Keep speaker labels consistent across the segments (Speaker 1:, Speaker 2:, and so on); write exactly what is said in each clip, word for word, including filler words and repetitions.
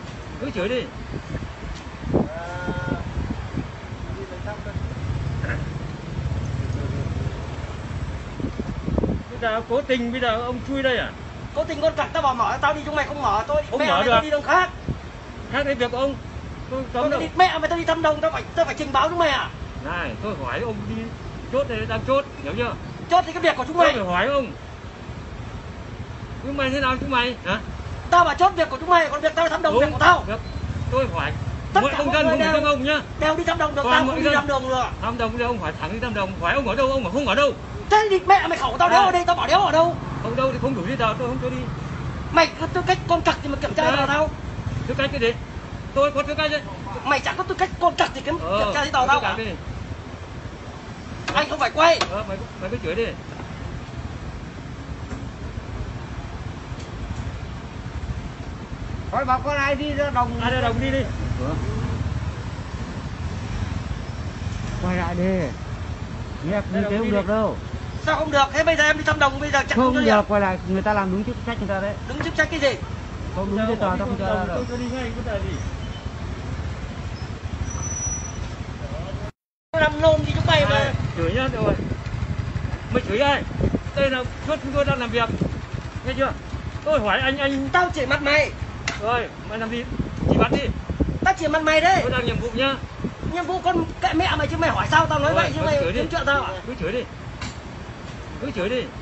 Speaker 1: Cứ chửi đi. Bây giờ cố tình bây giờ ông chui đây à?
Speaker 2: Cố tình con cặc tao bảo mở tao đi chúng mày không mở tôi
Speaker 1: Không
Speaker 2: mẹ
Speaker 1: mở
Speaker 2: mày
Speaker 1: được.
Speaker 2: tao đi đường khác.
Speaker 1: Khác đấy việc ông. Tôi
Speaker 2: Tôi
Speaker 1: cấm đâu.
Speaker 2: đi mẹ mày tao đi thăm đồng tao phải tao phải trình báo chúng mày à?
Speaker 1: Này, tôi hỏi ông đi chốt đây đang chốt, hiểu chưa?
Speaker 2: Chốt thì cái việc của chúng
Speaker 1: Tôi
Speaker 2: mày.
Speaker 1: phải hỏi ông. Chúng mày thế nào chúng mày? Hả?
Speaker 2: Tao bảo chốt việc của chúng mày, còn việc tao thăm đồng việc của tao.
Speaker 1: Việc. Tôi hỏi
Speaker 2: Tất
Speaker 1: mọi
Speaker 2: cả
Speaker 1: công
Speaker 2: mọi
Speaker 1: dân
Speaker 2: người
Speaker 1: không phải
Speaker 2: đều-
Speaker 1: các ông nhá.
Speaker 2: Đều đi thăm đồng được,
Speaker 1: Toàn
Speaker 2: tao
Speaker 1: mọi
Speaker 2: không đi
Speaker 1: dân.
Speaker 2: thăm đồng được.
Speaker 1: Thăm đồng đây ông hỏi thẳng đi thăm đồng, hỏi ông ở đâu, ông bảo không ở đâu.
Speaker 2: Thế thì mẹ mày khẩu tao đéo
Speaker 1: À.
Speaker 2: ở đây, tao bảo đéo ở đâu.
Speaker 1: Ông đâu thì không đủ giấy tờ, tôi không cho đi.
Speaker 2: Mày có tư cách con cặc thì mà kiểm tra
Speaker 1: À.
Speaker 2: vào tao.
Speaker 1: Tư cách cái gì? Tôi có tư cách đấy.
Speaker 2: Mày chẳng có tư cách con cặc thì kiểm,
Speaker 1: Ờ,
Speaker 2: kiểm tra giấy tờ
Speaker 1: có
Speaker 2: tao
Speaker 1: tư
Speaker 2: cả.
Speaker 1: cách đi.
Speaker 2: Anh không phải quay.
Speaker 1: Ờ, mày mày cứ chửi đi.
Speaker 3: Thôi bảo con ai đi ra đồng.
Speaker 1: Ai ra đồng đi đi.
Speaker 3: Quay lại đi. Nghe như
Speaker 1: Đây
Speaker 3: thế
Speaker 1: đồng
Speaker 3: không
Speaker 1: đi
Speaker 3: được
Speaker 1: đi.
Speaker 3: đâu.
Speaker 2: Sao không được? Thế bây giờ em đi thăm đồng bây giờ chẳng
Speaker 3: Không
Speaker 2: cho điểm.
Speaker 3: được, quay lại người ta làm đúng chức trách người ta đấy.
Speaker 2: Đứng chức trách cái gì?
Speaker 3: Không đúng giấy tờ tao không cho ra đâu.
Speaker 1: Tôi cho đi ngay, có gì?
Speaker 2: Nó làm nôn gì chúng mày mà.
Speaker 1: À, chửi nhá, rồi. Mày chửi ai? Đây là chốt chúng tôi đang làm việc. Nghe chưa? Tôi hỏi anh anh
Speaker 2: Tao chỉ mặt mày.
Speaker 1: rồi, mày làm gì? Chỉ bắt đi.
Speaker 2: Tao chỉ mặt mày đấy.
Speaker 1: Tôi đang nhiệm vụ nhá.
Speaker 2: Nhiệm vụ con kệ mẹ mày chứ mày hỏi sao tao nói
Speaker 1: Rồi,
Speaker 2: vậy chứ
Speaker 1: cứ
Speaker 2: mày
Speaker 1: chửi đi.
Speaker 2: kiếm chuyện tao à?
Speaker 1: Cứ chửi đi. cứ chửi đi.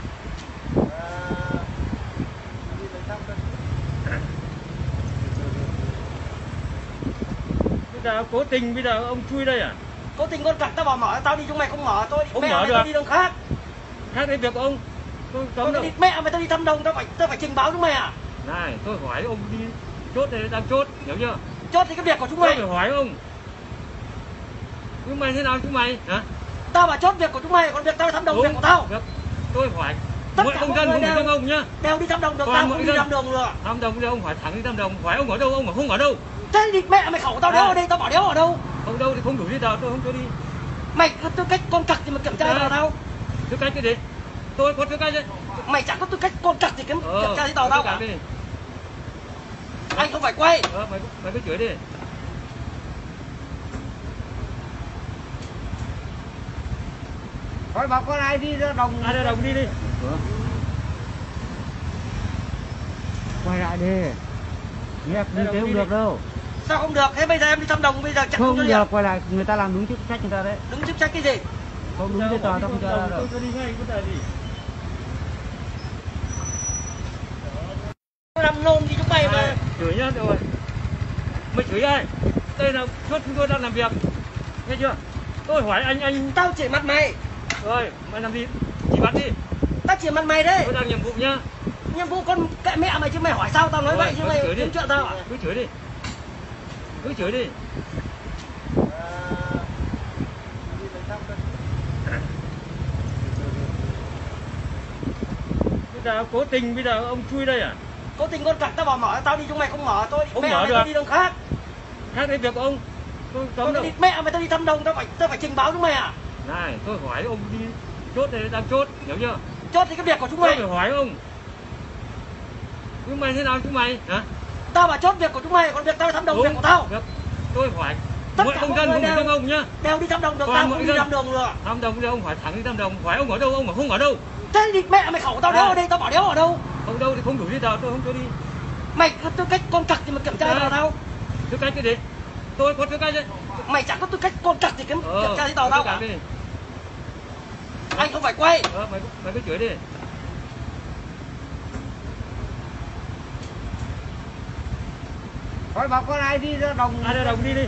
Speaker 1: Bây giờ cố tình bây giờ ông chui đây à?
Speaker 2: Cố tình con cặc tao bảo mở tao đi chúng mày không mở tôi
Speaker 1: Không
Speaker 2: mẹ
Speaker 1: mở
Speaker 2: mày
Speaker 1: được.
Speaker 2: tao đi đường khác.
Speaker 1: Khác cái việc ông tôi
Speaker 2: Tôi
Speaker 1: cấm đâu.
Speaker 2: đi mẹ mày tao đi thăm đồng tao phải tao phải trình báo chúng mày à?
Speaker 1: Này tôi hỏi ông đi chốt đây đang chốt hiểu chưa?
Speaker 2: Chốt thì cái việc của chúng
Speaker 1: Tôi
Speaker 2: mày.
Speaker 1: phải hỏi ông. Nhưng mày thế nào chúng mày hả?
Speaker 2: Tao bảo chốt việc của chúng mày còn việc tao thăm đồng việc của tao.
Speaker 1: Việc tôi hỏi
Speaker 2: Tất
Speaker 1: mọi
Speaker 2: cả
Speaker 1: công
Speaker 2: mọi
Speaker 1: dân
Speaker 2: người
Speaker 1: cùng
Speaker 2: đều-
Speaker 1: với ông nhá.
Speaker 2: Đều đi thăm đồng được
Speaker 1: Toàn
Speaker 2: tao
Speaker 1: mọi
Speaker 2: không đi
Speaker 1: dân.
Speaker 2: thăm đồng nữa.
Speaker 1: Thăm đồng đi ông hỏi thẳng đi thăm đồng hỏi ông ở đâu ông bảo không ở đâu.
Speaker 2: Thế thì mẹ mày khẩu tao đéo
Speaker 1: À.
Speaker 2: ở đây tao bảo đéo ở đâu.
Speaker 1: Ông đâu thì không đủ giấy tờ tôi không cho đi.
Speaker 2: Mày có tư cách con cặc thì mà kiểm tra
Speaker 1: À.
Speaker 2: vào tao.
Speaker 1: Tư cách cái gì? Tôi có tư cách đấy.
Speaker 2: Mày chẳng có tư cách con cặc thì kiểm,
Speaker 1: Ờ,
Speaker 2: kiểm tra giấy tờ
Speaker 1: tư
Speaker 2: tao
Speaker 1: cách
Speaker 2: cả.
Speaker 1: đi.
Speaker 2: Anh không phải quay.
Speaker 1: Ờ, mày mày cứ chửi đi.
Speaker 3: Thôi bảo con ai đi ra đồng.
Speaker 1: Ai ra đồng đi đi.
Speaker 3: Quay lại đi. Nghe như
Speaker 1: Đây
Speaker 3: thế
Speaker 1: đồng
Speaker 3: không
Speaker 1: đi
Speaker 3: được
Speaker 1: đi.
Speaker 3: đâu.
Speaker 2: Sao không được? Thế bây giờ em đi thăm đồng bây giờ chẳng
Speaker 3: Không
Speaker 2: cho
Speaker 3: được,
Speaker 2: điểm.
Speaker 3: quay lại người ta làm đúng chức trách người ta đấy.
Speaker 2: Đứng chức trách cái gì?
Speaker 3: Không đúng giấy tờ tao không cho ra đâu.
Speaker 1: Tôi cho đi ngay có gì.
Speaker 2: Làm nôn thì chúng mày mà.
Speaker 1: À, chửi nhá rồi. Mày chửi ai? Đây là chốt chúng tôi đang làm việc. Nghe chưa? Tôi hỏi anh anh
Speaker 2: Tao chỉ mặt mày.
Speaker 1: rồi, mày làm gì? Chỉ bắt đi.
Speaker 2: Tao chỉ mặt mày đấy.
Speaker 1: Tôi đang nhiệm vụ nhá.
Speaker 2: Nhiệm vụ con kệ mẹ mày chứ mày hỏi sao tao nói
Speaker 1: Rồi,
Speaker 2: vậy chứ
Speaker 1: mày
Speaker 2: mày
Speaker 1: chửi đi.
Speaker 2: kiếm chuyện tao à?
Speaker 1: Cứ chửi đi. Cứ chửi đi. Bây giờ cố tình bây giờ ông chui đây à?
Speaker 2: Cố tình con cặc tao bảo mở tao đi chúng mày không mở tôi
Speaker 1: Không
Speaker 2: mẹ
Speaker 1: mở
Speaker 2: mày
Speaker 1: được.
Speaker 2: tao đi đường khác.
Speaker 1: Khác cái việc ông tôi
Speaker 2: Tôi
Speaker 1: cấm đâu.
Speaker 2: đi mẹ mày tao đi thăm đồng tao phải tao phải trình báo chúng mày à?
Speaker 1: Này tôi hỏi ông đi chốt đây đang chốt hiểu chưa?
Speaker 2: Chốt thì cái việc của chúng
Speaker 1: Tôi
Speaker 2: mày.
Speaker 1: phải hỏi ông. Nhưng mày thế nào chúng mày hả?
Speaker 2: Tao bảo chốt việc của chúng mày còn việc tao thăm đồng việc của tao.
Speaker 1: Việc tôi hỏi
Speaker 2: Tất
Speaker 1: mọi
Speaker 2: cả
Speaker 1: công
Speaker 2: mọi
Speaker 1: dân
Speaker 2: người
Speaker 1: cùng
Speaker 2: đều-
Speaker 1: với ông nhá.
Speaker 2: Đều đi thăm đồng được
Speaker 1: Toàn
Speaker 2: tao
Speaker 1: mọi
Speaker 2: không đi
Speaker 1: dân.
Speaker 2: thăm đồng nữa.
Speaker 1: Thăm đồng đi ông hỏi thẳng đi thăm đồng hỏi ông ở đâu ông bảo không ở đâu.
Speaker 2: Thế thì mẹ mày khẩu tao đéo
Speaker 1: À.
Speaker 2: ở đây tao bảo đéo ở đâu.
Speaker 1: Ông đâu thì không đủ giấy tờ tôi không cho đi.
Speaker 2: Mày có tư cách con cặc thì mà kiểm tra
Speaker 1: À.
Speaker 2: vào tao.
Speaker 1: Tư cách cái gì? Tôi có tư cách đấy.
Speaker 2: Mày chẳng có tư cách con cặc thì kiểm,
Speaker 1: Ờ,
Speaker 2: kiểm tra giấy tờ tao
Speaker 1: tư cách
Speaker 2: cả.
Speaker 1: đi.
Speaker 2: Anh không phải quay.
Speaker 1: Ờ, mày mày cứ chửi đi.
Speaker 3: Thôi bảo con ai đi ra đồng.
Speaker 1: Ai ra đồng đi đi.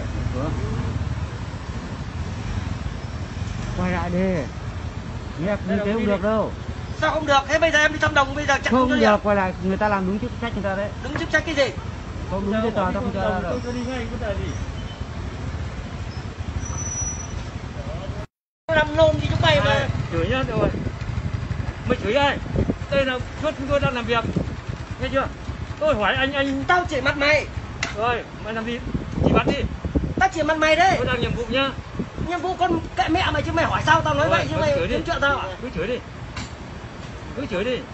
Speaker 3: Quay lại đi. Nghe như
Speaker 1: Đây
Speaker 3: thế
Speaker 1: đồng
Speaker 3: không
Speaker 1: đi
Speaker 3: được
Speaker 1: đi.
Speaker 3: đâu.
Speaker 2: Sao không được? Thế bây giờ em đi thăm đồng bây giờ chẳng
Speaker 3: Không
Speaker 2: cho điểm.
Speaker 3: được, quay lại người ta làm đúng chức trách người ta đấy.
Speaker 2: Đứng chức trách cái gì?
Speaker 3: Không đúng giấy tờ tao không cho ra đâu.
Speaker 1: Tôi cho đi ngay có gì.
Speaker 2: Làm nôn thì chúng mày mà.
Speaker 1: À, chửi nhá rồi. Mày chửi ai? Đây là chốt chúng tôi đang làm việc. Nghe chưa? Tôi hỏi anh anh
Speaker 2: Tao chỉ mặt mày.
Speaker 1: rồi, mày làm gì? Chỉ bắt đi.
Speaker 2: Tao chỉ mặt mày đấy.
Speaker 1: Tôi đang nhiệm vụ nhá.
Speaker 2: Nhiệm vụ con kệ mẹ mày chứ mày hỏi sao tao nói
Speaker 1: Rồi,
Speaker 2: vậy chứ
Speaker 1: mày
Speaker 2: mày
Speaker 1: chửi đi.
Speaker 2: kiếm chuyện tao à?
Speaker 1: Cứ chửi đi. Cứ chửi đi.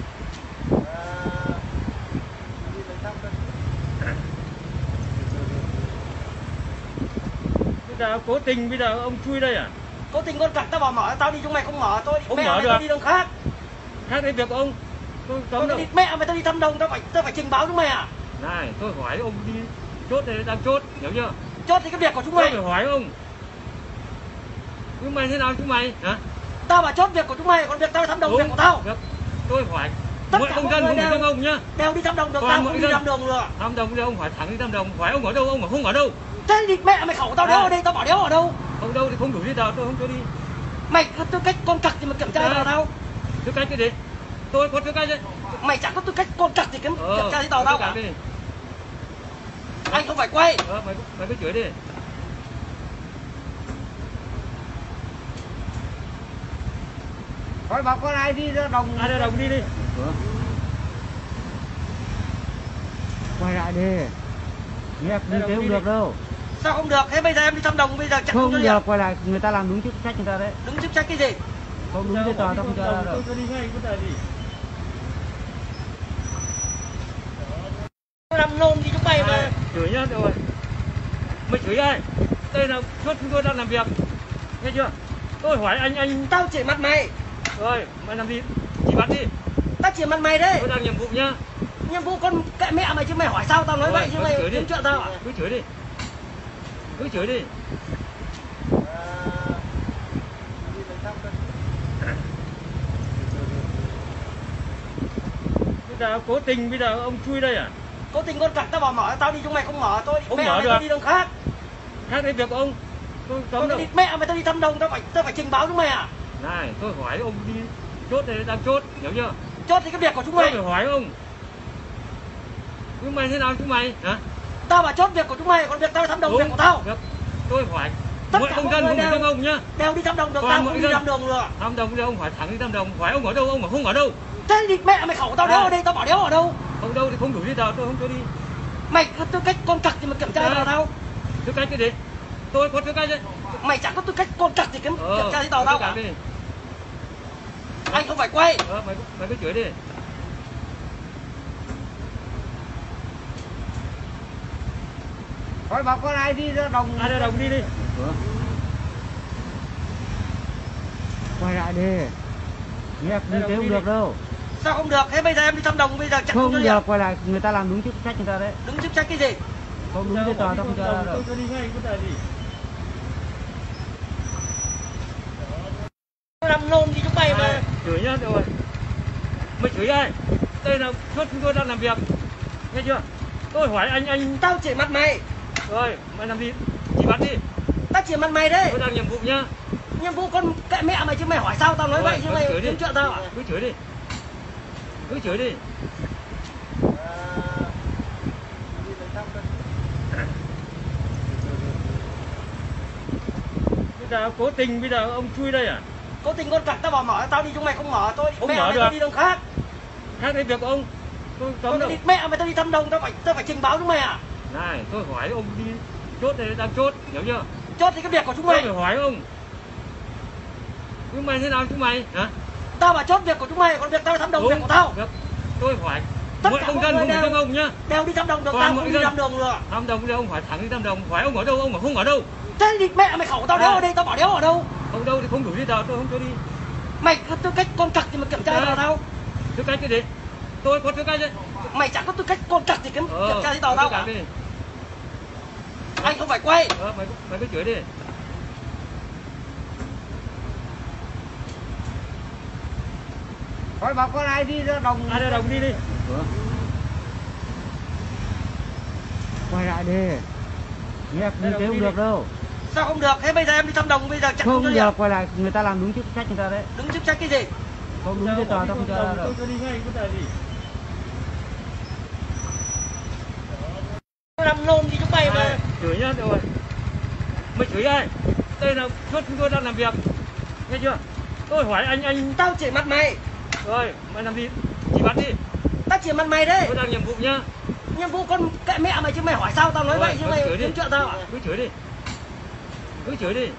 Speaker 1: Bây giờ cố tình bây giờ ông chui đây à?
Speaker 2: Cố tình con cặc tao bảo mở tao đi chúng mày không mở tôi
Speaker 1: Không
Speaker 2: mẹ
Speaker 1: mở
Speaker 2: mày
Speaker 1: được.
Speaker 2: tao đi đường khác.
Speaker 1: Khác cái việc ông tôi cấm
Speaker 2: Tôi
Speaker 1: đâu.
Speaker 2: đi mẹ mày tao đi thăm đồng tao phải tao phải trình báo chúng mày à?
Speaker 1: Này tôi hỏi ông đi chốt đây đang chốt hiểu chưa?
Speaker 2: Chốt thì cái việc của chúng
Speaker 1: Tôi
Speaker 2: mày.
Speaker 1: phải hỏi ông. Nhưng mày thế nào chúng mày hả?
Speaker 2: Tao bảo chốt việc của chúng mày còn việc tao thăm đồng việc của tao.
Speaker 1: Việc tôi hỏi
Speaker 2: Tất
Speaker 1: mọi
Speaker 2: cả
Speaker 1: công
Speaker 2: mọi
Speaker 1: dân
Speaker 2: người
Speaker 1: cùng
Speaker 2: đều-
Speaker 1: với ông nhá.
Speaker 2: Đều đi thăm đồng được
Speaker 1: Toàn
Speaker 2: tao
Speaker 1: mọi
Speaker 2: không đi
Speaker 1: dân.
Speaker 2: thăm đồng nữa.
Speaker 1: Thăm đồng đi ông hỏi thẳng đi thăm đồng hỏi ông ở đâu ông bảo không ở đâu.
Speaker 2: Thế thì mẹ mày khẩu tao đéo
Speaker 1: À.
Speaker 2: ở đây tao bảo đéo ở đâu.
Speaker 1: Ông đâu thì không đủ giấy tờ tôi không cho đi.
Speaker 2: Mày có tư cách con cặc thì mà kiểm tra
Speaker 1: À.
Speaker 2: vào tao.
Speaker 1: Tư cách cái gì? Tôi có tư cách đấy.
Speaker 2: Mày chẳng có tư cách con cặc thì kiểm,
Speaker 1: Ờ,
Speaker 2: kiểm tra giấy tờ tao
Speaker 1: tư cách
Speaker 2: cả.
Speaker 1: đi.
Speaker 2: Anh không phải quay.
Speaker 1: Ờ, mày mày cứ chửi đi.
Speaker 3: Thôi bảo con ai đi ra đồng.
Speaker 1: Ai ra đồng đi đi.
Speaker 3: Quay lại đi. Nghe như thế không được đâu.
Speaker 2: Sao không được? Thế bây giờ em đi thăm đồng bây giờ chẳng
Speaker 3: Không
Speaker 2: cho điểm.
Speaker 3: được, quay lại người ta làm đúng chức trách người ta đấy.
Speaker 2: Đứng chức trách cái gì?
Speaker 3: Không đúng giấy tờ tao không cho ra đâu.
Speaker 1: Tôi cho đi ngay có gì.
Speaker 2: Làm nôn thì chúng mày mà.
Speaker 1: À, chửi nhá rồi. Mày chửi ai? Đây là chốt chúng tôi đang làm việc. Nghe chưa? Tôi hỏi anh anh
Speaker 2: Tao chỉ mặt mày.
Speaker 1: rồi, mày làm gì? Chỉ bắt đi.
Speaker 2: Tao chỉ mặt mày đấy.
Speaker 1: Tôi đang nhiệm vụ nhá.
Speaker 2: Nhiệm vụ con kệ mẹ mày chứ mày hỏi sao tao nói
Speaker 1: Rồi,
Speaker 2: vậy chứ
Speaker 1: mày
Speaker 2: mày
Speaker 1: chửi đi.
Speaker 2: kiếm chuyện tao à?
Speaker 1: Cứ chửi đi. Cứ chửi đi. Bây giờ cố tình bây giờ ông chui đây à?
Speaker 2: Cố tình con cặc tao bảo mở, tao đi chúng mày không mở, tôi
Speaker 1: Không
Speaker 2: mẹ
Speaker 1: mở
Speaker 2: mày
Speaker 1: được.
Speaker 2: tao đi đường khác.
Speaker 1: Khác đấy việc ông. Tôi
Speaker 2: Tôi
Speaker 1: cấm đâu.
Speaker 2: đi, mẹ mày tao đi thăm đồng, tao phải tao phải trình báo chúng mày à?
Speaker 1: Này, tôi hỏi ông đi chốt này đang chốt, hiểu chưa?
Speaker 2: Chốt thì cái việc của chúng
Speaker 1: Tôi
Speaker 2: mày.
Speaker 1: phải hỏi ông. Chúng mày thế nào chúng mày? Hả?
Speaker 2: Tao bảo chốt việc của chúng mày, còn việc tao đi thăm đồng
Speaker 1: Đúng.
Speaker 2: việc của tao.
Speaker 1: Được. Tôi hỏi
Speaker 2: Tất
Speaker 1: mọi
Speaker 2: cả
Speaker 1: công
Speaker 2: mọi
Speaker 1: dân
Speaker 2: người
Speaker 1: không phải
Speaker 2: đều-
Speaker 1: riêng ông nhá.
Speaker 2: Đều đi thăm đồng được,
Speaker 1: Toàn
Speaker 2: tao
Speaker 1: mọi
Speaker 2: không đi
Speaker 1: dân.
Speaker 2: thăm đồng được.
Speaker 1: Thăm đồng thì ông hỏi thẳng đi thăm đồng, hỏi ông ở đâu, ông bảo không ở đâu.
Speaker 2: Thế thì mẹ mày khẩu tao đéo
Speaker 1: À.
Speaker 2: ở đây, tao bảo đéo ở đâu.
Speaker 1: Không đâu thì không đủ giấy tờ, tôi không cho đi.
Speaker 2: Mày có tư cách con cặc thì mà kiểm tra
Speaker 1: À.
Speaker 2: vào tao.
Speaker 1: Tư cách cái gì? Tôi có tư cách đấy.
Speaker 2: Mày chẳng có tư cách con cặc thì kiểm,
Speaker 1: Ờ,
Speaker 2: kiểm tra giấy tờ tao cả.
Speaker 1: đi.
Speaker 2: Anh không phải quay.
Speaker 1: Ờ, mày mày cứ chửi đi.
Speaker 3: Thôi bảo con ai đi ra đồng.
Speaker 1: Ai ra đồng đi đi.
Speaker 3: Quay lại đi. Nhét
Speaker 1: Đây
Speaker 3: như
Speaker 1: là
Speaker 3: thế
Speaker 1: đi
Speaker 3: không
Speaker 1: đi.
Speaker 3: được đâu.
Speaker 2: Sao không được? Thế bây giờ em đi thăm đồng bây giờ chẳng
Speaker 3: Không
Speaker 2: cho
Speaker 3: được,
Speaker 2: điểm.
Speaker 3: quay lại người ta làm đúng chức trách người ta đấy.
Speaker 2: Đứng chức trách cái gì?
Speaker 3: Không đúng giấy tờ tao không cho ra đâu.
Speaker 1: Tôi cho đi ngay, có tài gì.
Speaker 2: Làm nôn thì chúng mày mà.
Speaker 1: Này, chửi nhá, rồi. Mày chửi ai? Đây là chốt chúng tôi đang làm việc. Nghe chưa? Tôi hỏi anh anh
Speaker 2: Tao chỉ mặt mày.
Speaker 1: rồi, mày làm gì? Chỉ bắt đi.
Speaker 2: Tao chỉ mặt mày đấy.
Speaker 1: Tôi đang nhiệm vụ nhá.
Speaker 2: Nhiệm vụ con kệ mẹ mày chứ mày hỏi sao tao nói
Speaker 1: Rồi,
Speaker 2: vậy chứ
Speaker 1: mày
Speaker 2: mày
Speaker 1: chửi đi.
Speaker 2: kiếm chuyện tao à?
Speaker 1: Cứ chửi đi. Cứ chửi đi. Bây giờ cố tình bây giờ ông chui đây à?
Speaker 2: Cố tình con cặc tao bảo mở, tao đi chúng mày không mở, tôi
Speaker 1: Không
Speaker 2: mẹ
Speaker 1: mở
Speaker 2: mày
Speaker 1: được.
Speaker 2: tao đi đường khác.
Speaker 1: Khác đấy việc ông. Tôi cấm
Speaker 2: Tôi
Speaker 1: đâu.
Speaker 2: đi, mẹ mày tao đi thăm đồng, tao phải tao phải trình báo chúng mày à?
Speaker 1: Này, tôi hỏi ông đi chốt này đang chốt, hiểu chưa?
Speaker 2: Chốt thì cái việc của chúng
Speaker 1: Tôi
Speaker 2: mày.
Speaker 1: phải hỏi ông. Chúng mày thế nào chúng mày? Hả?
Speaker 2: Tao bảo chốt việc của chúng mày, còn việc tao đi thăm đồng
Speaker 1: Đúng.
Speaker 2: việc của tao.
Speaker 1: Được. Tôi hỏi
Speaker 2: Tất
Speaker 1: mọi
Speaker 2: cả
Speaker 1: công
Speaker 2: mọi
Speaker 1: dân
Speaker 2: người
Speaker 1: không phải
Speaker 2: đều-
Speaker 1: riêng ông nhá.
Speaker 2: Đều đi thăm đồng được,
Speaker 1: Toàn
Speaker 2: tao
Speaker 1: mọi
Speaker 2: không đi
Speaker 1: dân.
Speaker 2: thăm đồng được.
Speaker 1: Thăm đồng thì ông hỏi thẳng đi thăm đồng, hỏi ông ở đâu, ông bảo không ở đâu.
Speaker 2: Thế thì mẹ mày khẩu tao đéo
Speaker 1: À.
Speaker 2: ở đây, tao bảo đéo ở đâu.
Speaker 1: Không đâu thì không đủ giấy tờ, tôi không cho đi.
Speaker 2: Mày có tư cách con cặc thì mà kiểm tra
Speaker 1: À.
Speaker 2: vào tao.
Speaker 1: Tư cách cái gì? Tôi có tư cách đấy.
Speaker 2: Mày chẳng có tư cách con cặc thì kiểm,
Speaker 1: Ờ,
Speaker 2: kiểm tra giấy tờ tao cả.
Speaker 1: đi.
Speaker 2: Anh không phải quay.
Speaker 1: Ờ, mày mày cứ chửi đi.
Speaker 3: Thôi bảo con ai đi ra đồng.
Speaker 1: Ai ra đồng đi đi.
Speaker 3: Quay lại đi. Nhét như thế không được đâu.
Speaker 2: Sao không được? Thế bây giờ em đi thăm đồng bây giờ chẳng
Speaker 3: Không
Speaker 2: cho
Speaker 3: được,
Speaker 2: điểm.
Speaker 3: quay lại người ta làm đúng chức trách người ta đấy.
Speaker 2: Đứng chức trách cái gì?
Speaker 3: Không đúng giấy tờ tao không cho ra đâu.
Speaker 1: Tôi cho đi ngay, có tài gì.
Speaker 2: Làm nôn thì chúng mày mà.
Speaker 1: Này, chửi nhá, rồi. Mày chửi ai? Đây là chốt chúng tôi đang làm việc. Nghe chưa? Tôi hỏi anh anh
Speaker 2: Tao chỉ mặt mày.
Speaker 1: rồi, mày làm gì? Chỉ bắt đi.
Speaker 2: Tao chỉ mặt mày đấy.
Speaker 1: Tôi đang nhiệm vụ nhá.
Speaker 2: Nhiệm vụ con kệ mẹ mày chứ mày hỏi sao tao nói
Speaker 1: Rồi,
Speaker 2: vậy chứ
Speaker 1: mày
Speaker 2: mày
Speaker 1: chửi đi.
Speaker 2: kiếm chuyện tao à?
Speaker 1: Cứ chửi đi. Cứ chửi đi.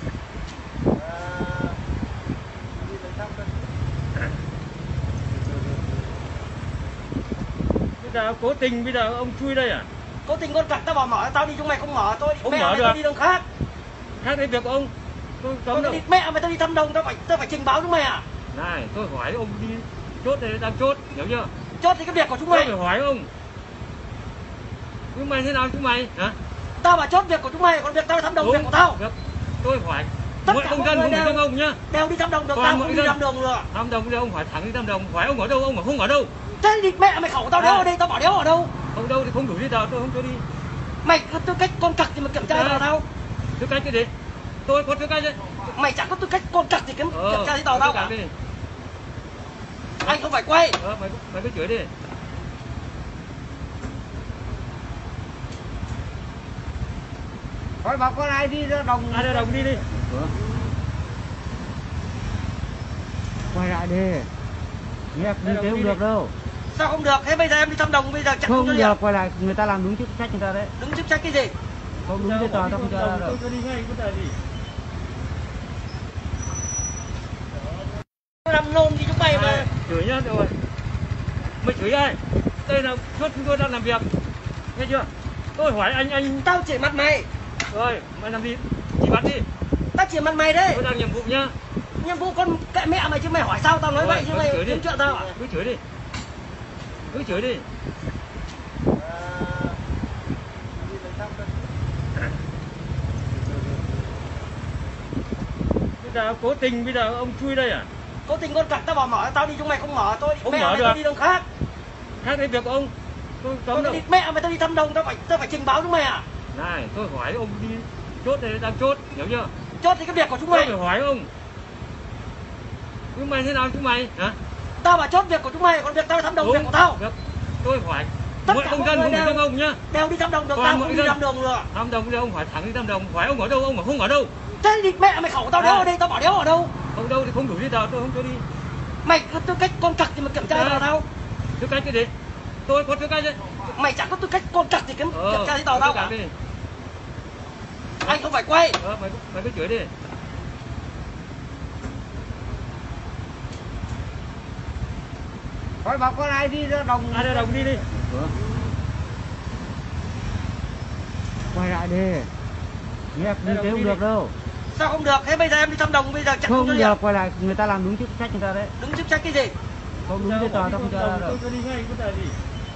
Speaker 1: Bây giờ cố tình bây giờ ông chui đây à?
Speaker 2: Cố tình con cặc tao bảo mở, tao đi chúng mày không mở, tôi
Speaker 1: Không
Speaker 2: mẹ
Speaker 1: mở
Speaker 2: mày
Speaker 1: được.
Speaker 2: tao đi đường khác.
Speaker 1: Khác đấy việc ông. Tôi
Speaker 2: Tôi
Speaker 1: cấm đâu.
Speaker 2: đi, mẹ mày tao đi thăm đồng, tao phải tao phải trình báo chúng mày à?
Speaker 1: Này, tôi hỏi ông đi chốt này đang chốt, hiểu chưa?
Speaker 2: Chốt thì cái việc của chúng
Speaker 1: Tôi
Speaker 2: mày.
Speaker 1: phải hỏi ông. Chúng mày thế nào chúng mày? Hả?
Speaker 2: Tao bảo chốt việc của chúng mày, còn việc tao đi thăm đồng
Speaker 1: Đúng.
Speaker 2: việc của tao.
Speaker 1: Được. Tôi hỏi
Speaker 2: Tất
Speaker 1: mọi
Speaker 2: cả
Speaker 1: công
Speaker 2: mọi
Speaker 1: dân
Speaker 2: người
Speaker 1: không phải
Speaker 2: đều-
Speaker 1: riêng ông nhá.
Speaker 2: Đều đi thăm đồng được,
Speaker 1: Toàn
Speaker 2: tao
Speaker 1: mọi
Speaker 2: không đi
Speaker 1: dân.
Speaker 2: thăm đồng được.
Speaker 1: Thăm đồng thì ông hỏi thẳng đi thăm đồng, hỏi ông ở đâu, ông bảo không ở đâu.
Speaker 2: Thế thì mẹ mày khẩu tao đéo
Speaker 1: À.
Speaker 2: ở đây, tao bảo đéo ở đâu.
Speaker 1: Không đâu thì không đủ giấy tờ, tôi không cho đi.
Speaker 2: Mày có tư cách con cặc thì mà kiểm tra
Speaker 1: À.
Speaker 2: vào tao.
Speaker 1: Tư cách cái gì? Tôi có tư cách đấy.
Speaker 2: Mày chẳng có tư cách con cặc thì kiểm,
Speaker 1: Ờ,
Speaker 2: kiểm tra giấy tờ tao
Speaker 1: tư cách
Speaker 2: cả.
Speaker 1: đi.
Speaker 2: Anh không phải quay.
Speaker 1: Ờ, mày mày cứ chửi đi.
Speaker 3: Thôi bảo con ai đi ra đồng.
Speaker 1: Ai ra đồng đi đi.
Speaker 3: Quay lại đi. Nhét như
Speaker 1: Đây là
Speaker 3: thế
Speaker 1: đi
Speaker 3: không
Speaker 1: đi.
Speaker 3: được đâu.
Speaker 2: Sao không được? Thế bây giờ em đi thăm đồng bây giờ chẳng
Speaker 3: Không
Speaker 2: cho điểm.
Speaker 3: được, quay lại người ta làm đúng chức trách người ta đấy.
Speaker 2: Đứng chức trách cái gì?
Speaker 3: Không đúng giấy tờ tao không cho ra đâu.
Speaker 1: Tôi cho đi ngay, có tài gì.
Speaker 2: Làm nôn thì chúng mày mà.
Speaker 1: Này, chửi nhá, rồi. Mày chửi ai? Đây là chốt chúng tôi đang làm việc. Nghe chưa? Tôi hỏi anh anh
Speaker 2: Tao chỉ mặt mày.
Speaker 1: rồi, mày làm gì? Chỉ bắt đi.
Speaker 2: Tao chỉ mặt mày đấy.
Speaker 1: Tôi đang nhiệm vụ nhá.
Speaker 2: Nhiệm vụ con kệ mẹ mày chứ mày hỏi sao tao nói
Speaker 1: Rồi,
Speaker 2: vậy chứ
Speaker 1: mày
Speaker 2: mày
Speaker 1: chửi đi.
Speaker 2: kiếm chuyện tao à?
Speaker 1: Cứ chửi đi. Cứ chửi đi. Bây giờ cố tình bây giờ ông chui đây à?
Speaker 2: Cố tình con cặc tao bảo mở, tao đi chúng mày không mở, tôi
Speaker 1: Không
Speaker 2: mẹ
Speaker 1: mở
Speaker 2: mày
Speaker 1: được.
Speaker 2: tao đi đường khác.
Speaker 1: khác cái việc ông tôi cấm
Speaker 2: Tôi
Speaker 1: đâu.
Speaker 2: đi mẹ mày, tao đi thăm đồng, tao phải tao phải trình báo chúng mày à?
Speaker 1: Này tôi hỏi ông đi chốt này đang chốt, hiểu chưa?
Speaker 2: Chốt thì cái việc của chúng
Speaker 1: Tôi
Speaker 2: mày.
Speaker 1: phải hỏi ông. Nhưng mày thế nào chúng mày hả?
Speaker 2: Tao bảo chốt việc của chúng mày, còn việc tao thăm đồng việc của tao.
Speaker 1: Việc. Tôi hỏi
Speaker 2: Tất
Speaker 1: mọi
Speaker 2: cả
Speaker 1: công
Speaker 2: mọi
Speaker 1: dân
Speaker 2: người
Speaker 1: không phải
Speaker 2: đều-
Speaker 1: các ông nhá.
Speaker 2: Đều đi thăm đồng được,
Speaker 1: Toàn
Speaker 2: tao
Speaker 1: mọi
Speaker 2: cũng đi
Speaker 1: dân.
Speaker 2: thăm đồng được.
Speaker 1: Thăm đồng đi ông hỏi thẳng đi thăm đồng, hỏi ông ở đâu, ông bảo không ở đâu.
Speaker 2: Thế thì mẹ mày khẩu tao đéo
Speaker 1: À.
Speaker 2: ở đây, tao bảo đéo ở đâu.
Speaker 1: Ông đâu thì không đủ giấy tờ tôi không cho đi.
Speaker 2: Mày có tư cách con cặc thì mày kiểm tra
Speaker 1: À.
Speaker 2: vào tao.
Speaker 1: Tư cách cái gì? Tôi có tư cách đấy.
Speaker 2: Mày chẳng có tư cách con cặc thì kiểm,
Speaker 1: Ờ,
Speaker 2: kiểm tra giấy tờ
Speaker 1: tư
Speaker 2: tao
Speaker 1: cách
Speaker 2: cả.
Speaker 1: đi.
Speaker 2: Anh không phải quay.
Speaker 1: Ờ, mày mày cứ chửi đi.
Speaker 3: Thôi bảo con ai đi ra đồng.
Speaker 1: Ai ra đồng đi đi.
Speaker 3: Quay lại đi. Nhét như
Speaker 1: Đây,
Speaker 3: thế
Speaker 1: đồng
Speaker 3: không
Speaker 1: đi
Speaker 3: được
Speaker 1: đi.
Speaker 3: đâu.
Speaker 2: Sao không được? Thế bây giờ em đi thăm đồng bây giờ chẳng
Speaker 3: Không
Speaker 2: cho
Speaker 3: được,
Speaker 2: điểm.
Speaker 3: quay lại người ta làm đúng chức trách người ta đấy.
Speaker 2: Đứng chức trách cái gì?
Speaker 3: Không đúng giấy tờ tao không cho ra đâu.
Speaker 1: Tôi cho đi ngay có gì.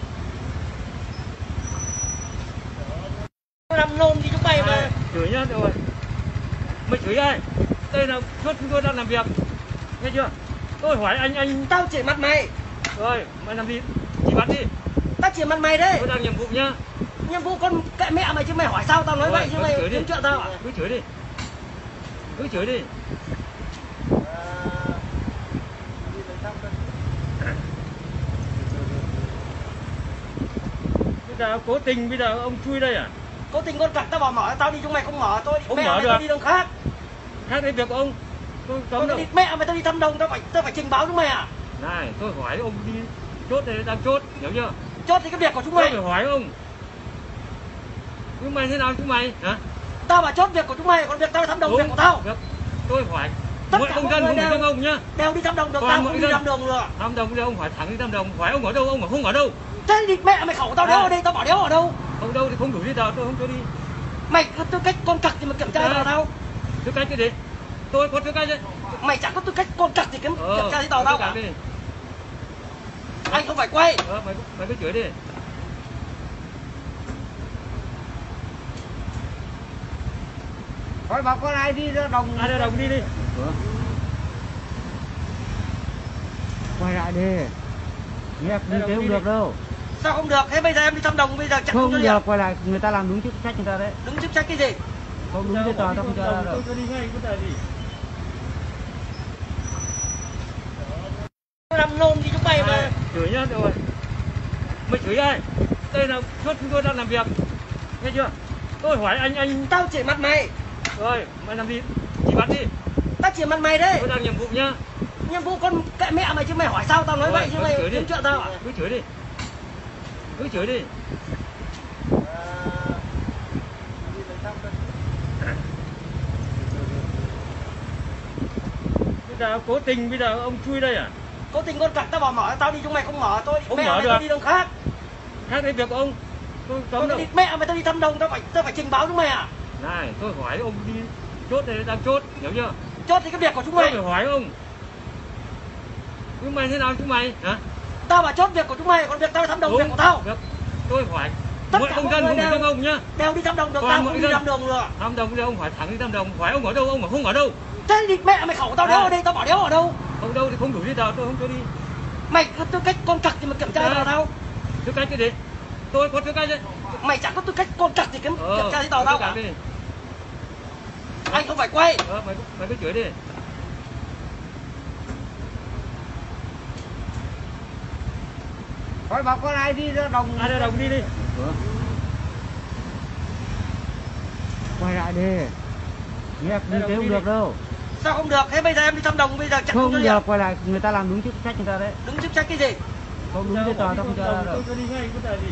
Speaker 2: Nó làm nôn gì chúng mày mà.
Speaker 1: À, chửi nhá rồi. Mày chửi ai? Đây là chốt chúng tôi đang làm việc. Nghe chưa? Tôi hỏi anh anh
Speaker 2: Tao chỉ mặt mày.
Speaker 1: rồi, mày làm gì? Chỉ bắt đi.
Speaker 2: Tao chỉ mặt mày đấy.
Speaker 1: Tôi đang nhiệm vụ nhá.
Speaker 2: Nhiệm vụ con kệ mẹ mày chứ mày hỏi sao tao nói
Speaker 1: Rồi,
Speaker 2: vậy chứ
Speaker 1: cứ
Speaker 2: mày
Speaker 1: chửi đi.
Speaker 2: kiếm chuyện tao à?
Speaker 1: Cứ chửi đi. Cứ chửi đi. Bây giờ cố tình bây giờ ông chui đây à?
Speaker 2: Cố tình con cặc tao bảo mở tao đi chúng mày không mở, tôi
Speaker 1: Không
Speaker 2: mẹ
Speaker 1: mở
Speaker 2: mày
Speaker 1: được.
Speaker 2: tao đi đường khác.
Speaker 1: Khác cái việc ông. Tôi
Speaker 2: Tôi
Speaker 1: cấm đâu.
Speaker 2: đi mẹ mày, tao đi thăm đồng, tao phải tao phải trình báo chúng mày à?
Speaker 1: Này, tôi hỏi ông đi chốt này đang chốt, hiểu chưa?
Speaker 2: Chốt thì cái việc của chúng
Speaker 1: Tôi
Speaker 2: mày.
Speaker 1: phải hỏi ông. Nhưng mày thế nào chúng mày hả?
Speaker 2: Tao bảo chốt việc của chúng mày, còn việc tao thăm đồng việc của tao.
Speaker 1: Việc. Tôi hỏi
Speaker 2: Tất
Speaker 1: mọi
Speaker 2: cả
Speaker 1: công
Speaker 2: mọi
Speaker 1: dân
Speaker 2: người
Speaker 1: không phải
Speaker 2: đều-
Speaker 1: các ông nhá.
Speaker 2: Đều đi thăm đồng được,
Speaker 1: Toàn
Speaker 2: tao
Speaker 1: mọi
Speaker 2: cũng đi
Speaker 1: dân.
Speaker 2: thăm đồng được.
Speaker 1: Thăm đồng đi ông hỏi thẳng đi thăm đồng, hỏi ông ở đâu, ông bảo không ở đâu.
Speaker 2: Thế thì mẹ mày khẩu tao đéo
Speaker 1: À.
Speaker 2: ở đây, tao bảo đéo ở đâu.
Speaker 1: Ông đâu thì không đủ giấy tờ tôi không cho đi.
Speaker 2: Mày có tư cách con cặc thì mày kiểm tra
Speaker 1: À.
Speaker 2: vào tao.
Speaker 1: Tư cách cái gì? Tôi có tư cách đấy.
Speaker 2: Mày chẳng có tư cách con cặc thì kiểm,
Speaker 1: Ờ,
Speaker 2: kiểm tra giấy tờ
Speaker 1: tư
Speaker 2: tao
Speaker 1: cách
Speaker 2: cả.
Speaker 1: đi.
Speaker 2: Anh không phải quay.
Speaker 1: Ờ, mày mày cứ chửi đi.
Speaker 3: Thôi bảo con ai đi ra đồng.
Speaker 1: Ai ra đồng đi đi.
Speaker 3: Quay lại đi. Nhét như
Speaker 1: Đây,
Speaker 3: thế
Speaker 1: đồng
Speaker 3: không
Speaker 1: đi
Speaker 3: được
Speaker 1: đi.
Speaker 3: đâu.
Speaker 2: Sao không được? Thế bây giờ em đi thăm đồng bây giờ chẳng
Speaker 3: Không
Speaker 2: cho điểm.
Speaker 3: được, quay lại người ta làm đúng chức trách người ta đấy.
Speaker 2: Đứng chức trách cái gì?
Speaker 3: Không đúng giấy tờ tao không cho ra đâu.
Speaker 1: Tôi cho đi ngay có gì.
Speaker 2: Nó làm nôn gì chúng mày mà.
Speaker 1: À, chửi nhá rồi. Mày chửi ai? Đây là chốt chúng tôi đang làm việc. Nghe chưa? Tôi hỏi anh anh
Speaker 2: Tao chỉ mặt mày.
Speaker 1: rồi, mày làm gì? Chỉ bắt đi.
Speaker 2: Tao chỉ mặt mày đấy.
Speaker 1: Tôi đang nhiệm vụ nhá.
Speaker 2: Nhiệm vụ con kệ mẹ mày chứ mày hỏi sao tao nói
Speaker 1: Rồi,
Speaker 2: vậy chứ
Speaker 1: cứ
Speaker 2: mày
Speaker 1: chửi đi.
Speaker 2: kiếm chuyện tao à?
Speaker 1: Cứ chửi đi. Cứ chửi đi. Bây giờ cố tình bây giờ ông chui đây à?
Speaker 2: Cố tình con cặc tao bảo mở tao đi chúng mày không mở, tôi
Speaker 1: Không
Speaker 2: mẹ
Speaker 1: mở
Speaker 2: mày
Speaker 1: được.
Speaker 2: tao đi đường khác.
Speaker 1: Khác cái việc ông. Tôi
Speaker 2: Tôi
Speaker 1: cấm đâu.
Speaker 2: đi mẹ mày tao đi thăm đồng, tao phải tao phải trình báo chúng mày à?
Speaker 1: Này, tôi hỏi ông đi chốt này đang chốt, hiểu chưa?
Speaker 2: Chốt thì cái việc của chúng
Speaker 1: Tôi
Speaker 2: mày.
Speaker 1: phải hỏi ông. Nhưng mày thế nào chúng mày hả?
Speaker 2: Tao bảo chốt việc của chúng mày, còn việc tao thăm đồng việc của tao.
Speaker 1: Việc. Tôi hỏi
Speaker 2: Tất
Speaker 1: mọi
Speaker 2: cả
Speaker 1: công
Speaker 2: mọi
Speaker 1: dân
Speaker 2: người
Speaker 1: không phải
Speaker 2: đều-
Speaker 1: các ông nhá.
Speaker 2: Đều đi thăm đồng được,
Speaker 1: Toàn
Speaker 2: tao
Speaker 1: mọi
Speaker 2: cũng đi
Speaker 1: dân.
Speaker 2: thăm đồng được.
Speaker 1: Thăm đồng đi ông hỏi thẳng đi thăm đồng, hỏi ông ở đâu, ông bảo không ở đâu.
Speaker 2: Thế thì mẹ mày khẩu tao đéo
Speaker 1: À.
Speaker 2: ở đây, tao bảo đéo ở đâu.
Speaker 1: Ông đâu thì không đủ giấy tờ tôi không cho đi.
Speaker 2: Mày có tư cách con cặc thì mày kiểm tra
Speaker 1: À.
Speaker 2: vào tao.
Speaker 1: Tư cách cái gì? Tôi có tư cách đấy.
Speaker 2: Mày chẳng có tư cách con cặc thì kiểm,
Speaker 1: Ờ,
Speaker 2: kiểm tra giấy tờ tao
Speaker 1: tư cách
Speaker 2: cả.
Speaker 1: đi.
Speaker 2: Anh không phải quay.
Speaker 1: Ờ, mày mày cứ chửi đi.
Speaker 3: Thôi bảo con ai đi ra đồng.
Speaker 1: Ai ra đồng đi đi.
Speaker 3: Quay lại đi. Nhét như
Speaker 1: Đây,
Speaker 3: thế
Speaker 1: đồng
Speaker 3: không
Speaker 1: đi
Speaker 3: được
Speaker 1: đi.
Speaker 3: đâu.
Speaker 2: Sao không được? Thế bây giờ em đi thăm đồng bây giờ chẳng
Speaker 3: Không
Speaker 2: cho điểm.
Speaker 3: được, quay lại người ta làm đúng chức trách người ta đấy.
Speaker 2: Đứng chức trách cái gì?
Speaker 3: Không đúng giấy tờ tao không cho ra đâu.
Speaker 1: Tôi cho đi ngay có gì.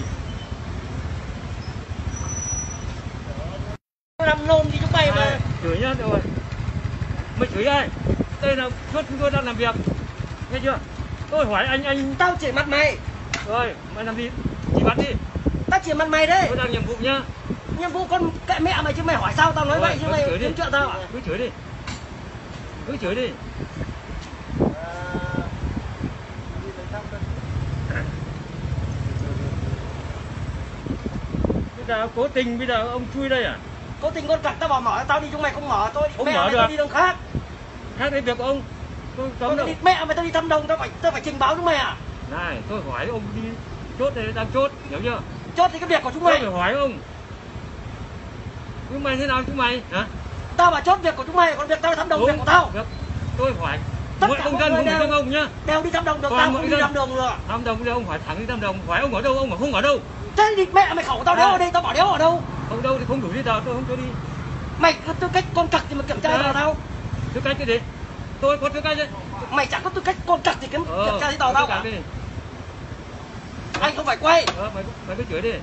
Speaker 2: Nó làm nôn gì chúng mày mà.
Speaker 1: À, chửi nhá rồi. Mày chửi ai? Đây là chốt chúng tôi đang làm việc. Nghe chưa? Tôi hỏi anh anh
Speaker 2: Tao chỉ mặt mày.
Speaker 1: rồi, mày làm gì? Chỉ bắt đi.
Speaker 2: Tao chỉ mặt mày đấy.
Speaker 1: Tôi đang nhiệm vụ nhá.
Speaker 2: Nhiệm vụ con kệ mẹ mày chứ mày hỏi sao tao nói
Speaker 1: Rồi,
Speaker 2: vậy chứ
Speaker 1: cứ
Speaker 2: mày
Speaker 1: chửi đi.
Speaker 2: kiếm chuyện tao à?
Speaker 1: Cứ chửi đi. Cứ chửi đi. Bây giờ cố tình bây giờ ông chui đây à?
Speaker 2: Cố tình con cặc tao bảo mở tao đi chúng mày không mở, tôi
Speaker 1: Không
Speaker 2: mẹ
Speaker 1: mở
Speaker 2: mày
Speaker 1: được.
Speaker 2: tao đi đường khác.
Speaker 1: Khác cái việc ông. Tôi cấm
Speaker 2: Tôi
Speaker 1: đâu.
Speaker 2: đi mẹ mày tao đi thăm đồng, tao phải tao phải trình báo chúng mày à?
Speaker 1: Này, tôi hỏi ông đi chốt này đang chốt, hiểu chưa?
Speaker 2: Chốt thì cái việc của chúng
Speaker 1: Tôi
Speaker 2: mày.
Speaker 1: phải hỏi ông. Nhưng mày thế nào chúng mày? Hả?
Speaker 2: Tao mà chốt việc của chúng mày, còn việc tao thăm đồng
Speaker 1: Đúng.
Speaker 2: việc của tao.
Speaker 1: Được. Tôi hỏi
Speaker 2: Tất
Speaker 1: mọi
Speaker 2: cả
Speaker 1: công
Speaker 2: mọi
Speaker 1: dân
Speaker 2: người
Speaker 1: không phải
Speaker 2: đều-
Speaker 1: riêng ông nhá.
Speaker 2: Đều đi thăm đồng được,
Speaker 1: Toàn
Speaker 2: tao
Speaker 1: mọi
Speaker 2: không đi
Speaker 1: dân.
Speaker 2: thăm đồng nữa.
Speaker 1: Thăm đồng đây ông hỏi thẳng đi thăm đồng, hỏi ông ở đâu, ông bảo không ở đâu.
Speaker 2: Thế thì mẹ mày khẩu tao đéo
Speaker 1: À.
Speaker 2: ở đây, tao bảo đéo ở đâu.
Speaker 1: Ông đâu thì không đủ giấy tờ, tôi không cho đi.
Speaker 2: Mày có tư cách con cặc thì mà kiểm tra
Speaker 1: À.
Speaker 2: vào tao.
Speaker 1: Tư cách cái gì? Tôi có tư cách đấy.
Speaker 2: Mày chẳng có tư cách con cặc thì kiểm,
Speaker 1: Ờ,
Speaker 2: kiểm tra giấy tờ tao cả.
Speaker 1: đi.
Speaker 2: Anh không phải quay.
Speaker 1: Ờ, mày mày cứ chửi đi.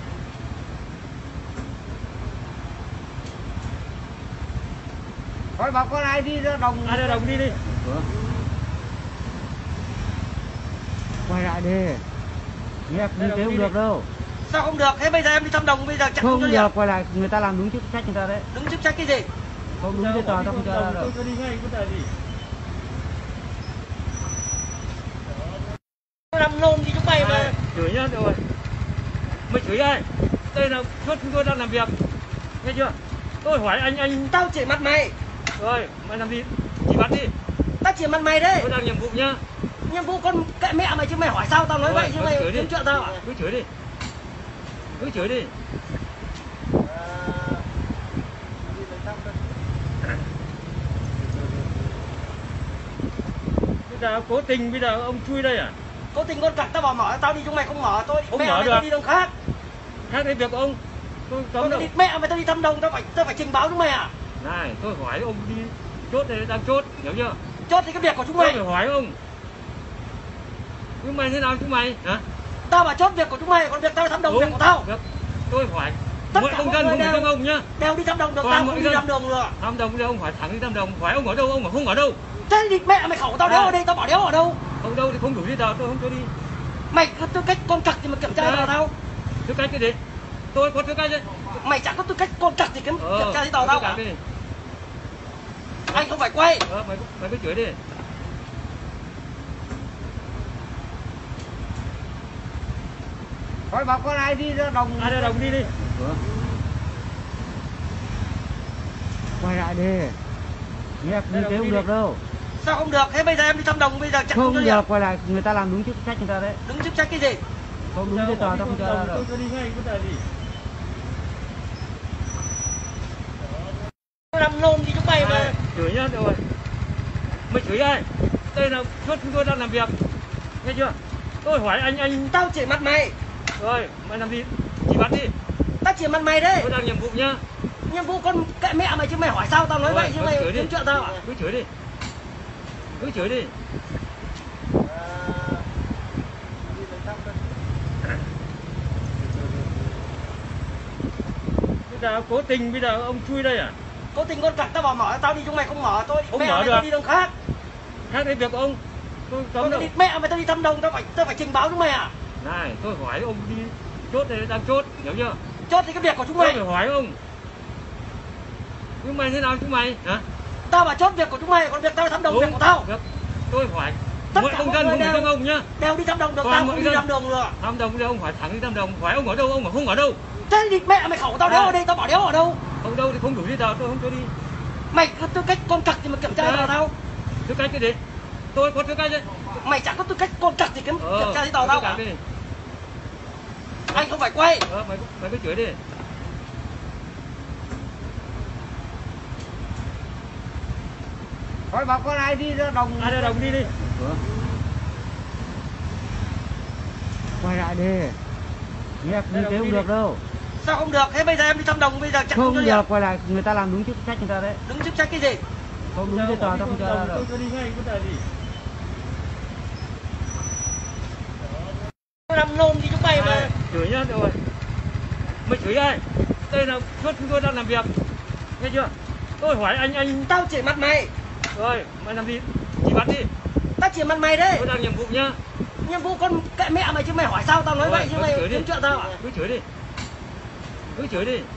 Speaker 3: Thôi bảo con ai đi ra đồng.
Speaker 1: Ai ra đồng đi đi.
Speaker 3: Quay lại đi. Nhét
Speaker 1: Đây
Speaker 3: như
Speaker 1: là
Speaker 3: thế
Speaker 1: đi
Speaker 3: không
Speaker 1: đi.
Speaker 3: được đâu.
Speaker 2: Sao không được? Thế bây giờ em đi thăm đồng bây giờ chẳng
Speaker 3: Không
Speaker 2: cho
Speaker 3: được,
Speaker 2: điểm.
Speaker 3: quay lại người ta làm đúng chức trách người ta đấy.
Speaker 2: Đứng chức trách cái gì?
Speaker 3: Không đúng giấy tờ tao không cho ra đâu.
Speaker 1: Tôi cho đi ngay, có tài gì.
Speaker 2: Làm nôn thì chúng mày mà.
Speaker 1: À, chửi nhá, rồi. Mày chửi ai? Đây là chốt chúng tôi đang làm việc. Nghe chưa? Tôi hỏi anh anh
Speaker 2: Tao chỉ mặt mày.
Speaker 1: rồi, mày làm gì? Chỉ bắt đi.
Speaker 2: Tao chỉ mặt mày đấy.
Speaker 1: Tôi đang nhiệm vụ nhá.
Speaker 2: Nhiệm vụ con kệ mẹ mày chứ mày hỏi sao tao nói
Speaker 1: Rồi,
Speaker 2: vậy chứ
Speaker 1: mày
Speaker 2: mày
Speaker 1: chửi đi.
Speaker 2: kiếm chuyện tao à?
Speaker 1: Cứ chửi đi. Cứ chửi đi. Bây giờ cố tình bây giờ ông chui đây à?
Speaker 2: Cố tình con cặc tao bảo mở tao đi chúng mày không mở tôi
Speaker 1: Không
Speaker 2: mẹ
Speaker 1: mở
Speaker 2: mày
Speaker 1: được.
Speaker 2: tao đi đường khác.
Speaker 1: Khác đấy việc của ông. Tôi
Speaker 2: Còn
Speaker 1: cấm đâu.
Speaker 2: đi, mẹ mày tao đi thăm đồng tao phải tao phải trình báo chúng mày à?
Speaker 1: Này, tôi hỏi ông đi chốt này đang chốt, hiểu chưa?
Speaker 2: Chốt thì cái việc của chúng
Speaker 1: Tôi
Speaker 2: mày.
Speaker 1: phải hỏi ông. Nhưng mày thế nào chúng mày? Hả?
Speaker 2: Tao mà chốt việc của chúng mày, còn việc tao thăm đồng
Speaker 1: Đúng.
Speaker 2: việc của tao.
Speaker 1: Được. Tôi hỏi
Speaker 2: Tất
Speaker 1: mọi
Speaker 2: cả
Speaker 1: công
Speaker 2: mọi
Speaker 1: dân
Speaker 2: người
Speaker 1: không phải
Speaker 2: đều-
Speaker 1: riêng ông nhá.
Speaker 2: Đều đi thăm đồng được,
Speaker 1: Toàn
Speaker 2: tao
Speaker 1: mọi
Speaker 2: không đi
Speaker 1: dân.
Speaker 2: thăm đồng nữa.
Speaker 1: Thăm đồng đây ông hỏi thẳng đi thăm đồng, hỏi ông ở đâu, ông bảo không ở đâu.
Speaker 2: Thế thì mẹ mày khẩu tao đéo
Speaker 1: À.
Speaker 2: ở đây, tao bảo đéo ở đâu.
Speaker 1: Ông đâu thì không đủ giấy tờ, tôi không cho đi.
Speaker 2: Mày có tư cách con cặc thì mà kiểm tra
Speaker 1: À.
Speaker 2: vào tao.
Speaker 1: Tư cách cái gì? Tôi có tư cách đấy.
Speaker 2: Mày chẳng có tư cách con cặc thì kiểm,
Speaker 1: Ờ,
Speaker 2: kiểm tra giấy tờ
Speaker 1: tư
Speaker 2: tao
Speaker 1: cách
Speaker 2: cả.
Speaker 1: đi.
Speaker 2: Anh không phải quay.
Speaker 1: Ờ, mày mày cứ chửi đi.
Speaker 3: Thôi bảo con ai đi ra đồng.
Speaker 1: Ai ra đồng đi đi.
Speaker 3: Quay lại đi. Nhét như
Speaker 1: Đây là
Speaker 3: thế không
Speaker 1: đi
Speaker 3: được
Speaker 1: đi.
Speaker 3: đâu.
Speaker 2: Sao không được? Thế bây giờ em đi thăm đồng bây giờ chẳng
Speaker 3: Không
Speaker 2: cho điểm.
Speaker 3: được, quay lại người ta làm đúng chức trách người ta đấy.
Speaker 2: Đứng chức trách cái gì?
Speaker 3: Không đúng giấy tờ tao không cho ra đâu.
Speaker 1: Tôi cho đi ngay, có tài gì.
Speaker 2: Làm nôn thì chúng mày mà.
Speaker 1: À, chửi nhá, rồi. Mày chửi ai? Đây là chốt chúng tôi đang làm việc. Nghe chưa? Tôi hỏi anh anh
Speaker 2: Tao chỉ mặt mày.
Speaker 1: rồi, mày làm gì? Chỉ bắt đi.
Speaker 2: Tao chỉ mặt mày đấy.
Speaker 1: Tôi đang nhiệm vụ nhá.
Speaker 2: Nhiệm vụ con kệ mẹ mày chứ mày hỏi sao tao nói
Speaker 1: Rồi,
Speaker 2: vậy chứ
Speaker 1: mày
Speaker 2: mày
Speaker 1: chửi đi.
Speaker 2: kiếm chuyện tao à?
Speaker 1: Cứ chửi đi. Cứ chửi đi. Bây giờ cố tình bây giờ ông chui đây à?
Speaker 2: Cố tình con cặc tao bảo mở tao đi chúng mày không mở tôi
Speaker 1: Không
Speaker 2: mẹ
Speaker 1: mở
Speaker 2: mày
Speaker 1: được.
Speaker 2: tao đi đường khác.
Speaker 1: Khác đấy việc của ông. Tôi cấm
Speaker 2: Còn
Speaker 1: đâu.
Speaker 2: đi, mẹ mày tao đi thăm đồng tao phải tao phải trình báo chúng mày à?
Speaker 1: Này, tôi hỏi ông đi chốt này đang chốt, hiểu chưa?
Speaker 2: Chốt thì cái việc của chúng
Speaker 1: Tôi
Speaker 2: mày.
Speaker 1: phải hỏi ông. Nhưng mày thế nào chúng mày? Hả?
Speaker 2: Tao mà chốt việc của chúng mày, còn việc tao thăm đồng
Speaker 1: Đúng.
Speaker 2: việc của tao.
Speaker 1: Được. Tôi hỏi
Speaker 2: Tất
Speaker 1: mọi
Speaker 2: cả
Speaker 1: công
Speaker 2: mọi
Speaker 1: dân
Speaker 2: người
Speaker 1: không phải
Speaker 2: đều-
Speaker 1: riêng ông nhá.
Speaker 2: Đều đi thăm đồng được,
Speaker 1: Toàn
Speaker 2: tao
Speaker 1: mọi
Speaker 2: không đi
Speaker 1: dân.
Speaker 2: thăm đồng nữa.
Speaker 1: Thăm đồng đây ông hỏi thẳng đi thăm đồng, hỏi ông ở đâu, ông bảo không ở đâu.
Speaker 2: Thế thì mẹ mày khẩu tao đéo
Speaker 1: À.
Speaker 2: ở đây, tao bảo đéo ở đâu.
Speaker 1: Ông đâu thì không đủ giấy tờ, tôi không cho đi.
Speaker 2: Mày có tư cách con cặc thì mà kiểm tra
Speaker 1: À.
Speaker 2: vào tao.
Speaker 1: Tư cách cái gì? Tôi có tư cách đấy.
Speaker 2: Mày chẳng có tư cách con cặc thì kiểm,
Speaker 1: Ờ,
Speaker 2: kiểm tra giấy tờ tao
Speaker 1: tư cách
Speaker 2: cả.
Speaker 1: đi.
Speaker 2: Anh không phải quay.
Speaker 1: Ờ, mày mày cứ chửi đi.
Speaker 3: Thôi bảo con ai đi ra đồng.
Speaker 1: Ai ra đồng đi đi.
Speaker 3: Quay lại đi. Nhét
Speaker 1: Đây
Speaker 3: như
Speaker 1: là
Speaker 3: thế
Speaker 1: đi
Speaker 3: không
Speaker 1: đi.
Speaker 3: được đâu.
Speaker 2: Sao không được? Thế bây giờ em đi thăm đồng bây giờ chẳng
Speaker 3: Không
Speaker 2: cho điểm.
Speaker 3: được, quay lại người ta làm đúng chức trách người ta đấy.
Speaker 2: Đứng chức trách cái gì?
Speaker 3: Không đúng giấy tờ tao không cho ra đâu.
Speaker 1: Tôi cho đi ngay, có tài gì.
Speaker 2: Làm nôn thì chúng mày mà.
Speaker 1: À, chửi nhá, rồi. Mày chửi ai? Đây là chốt chúng tôi đang làm việc. Nghe chưa? Tôi hỏi anh anh
Speaker 2: Tao chỉ mặt mày.
Speaker 1: rồi, mày làm gì? Chỉ bắt đi.
Speaker 2: Tao chỉ mặt mày đấy.
Speaker 1: Tôi đang nhiệm vụ nhá.
Speaker 2: Nhiệm vụ con kệ mẹ mày chứ mày hỏi sao tao nói
Speaker 1: Rồi,
Speaker 2: vậy chứ
Speaker 1: mày
Speaker 2: mày
Speaker 1: chửi đi.
Speaker 2: kiếm chuyện tao à?
Speaker 1: Cứ chửi đi. Cứ chửi đi.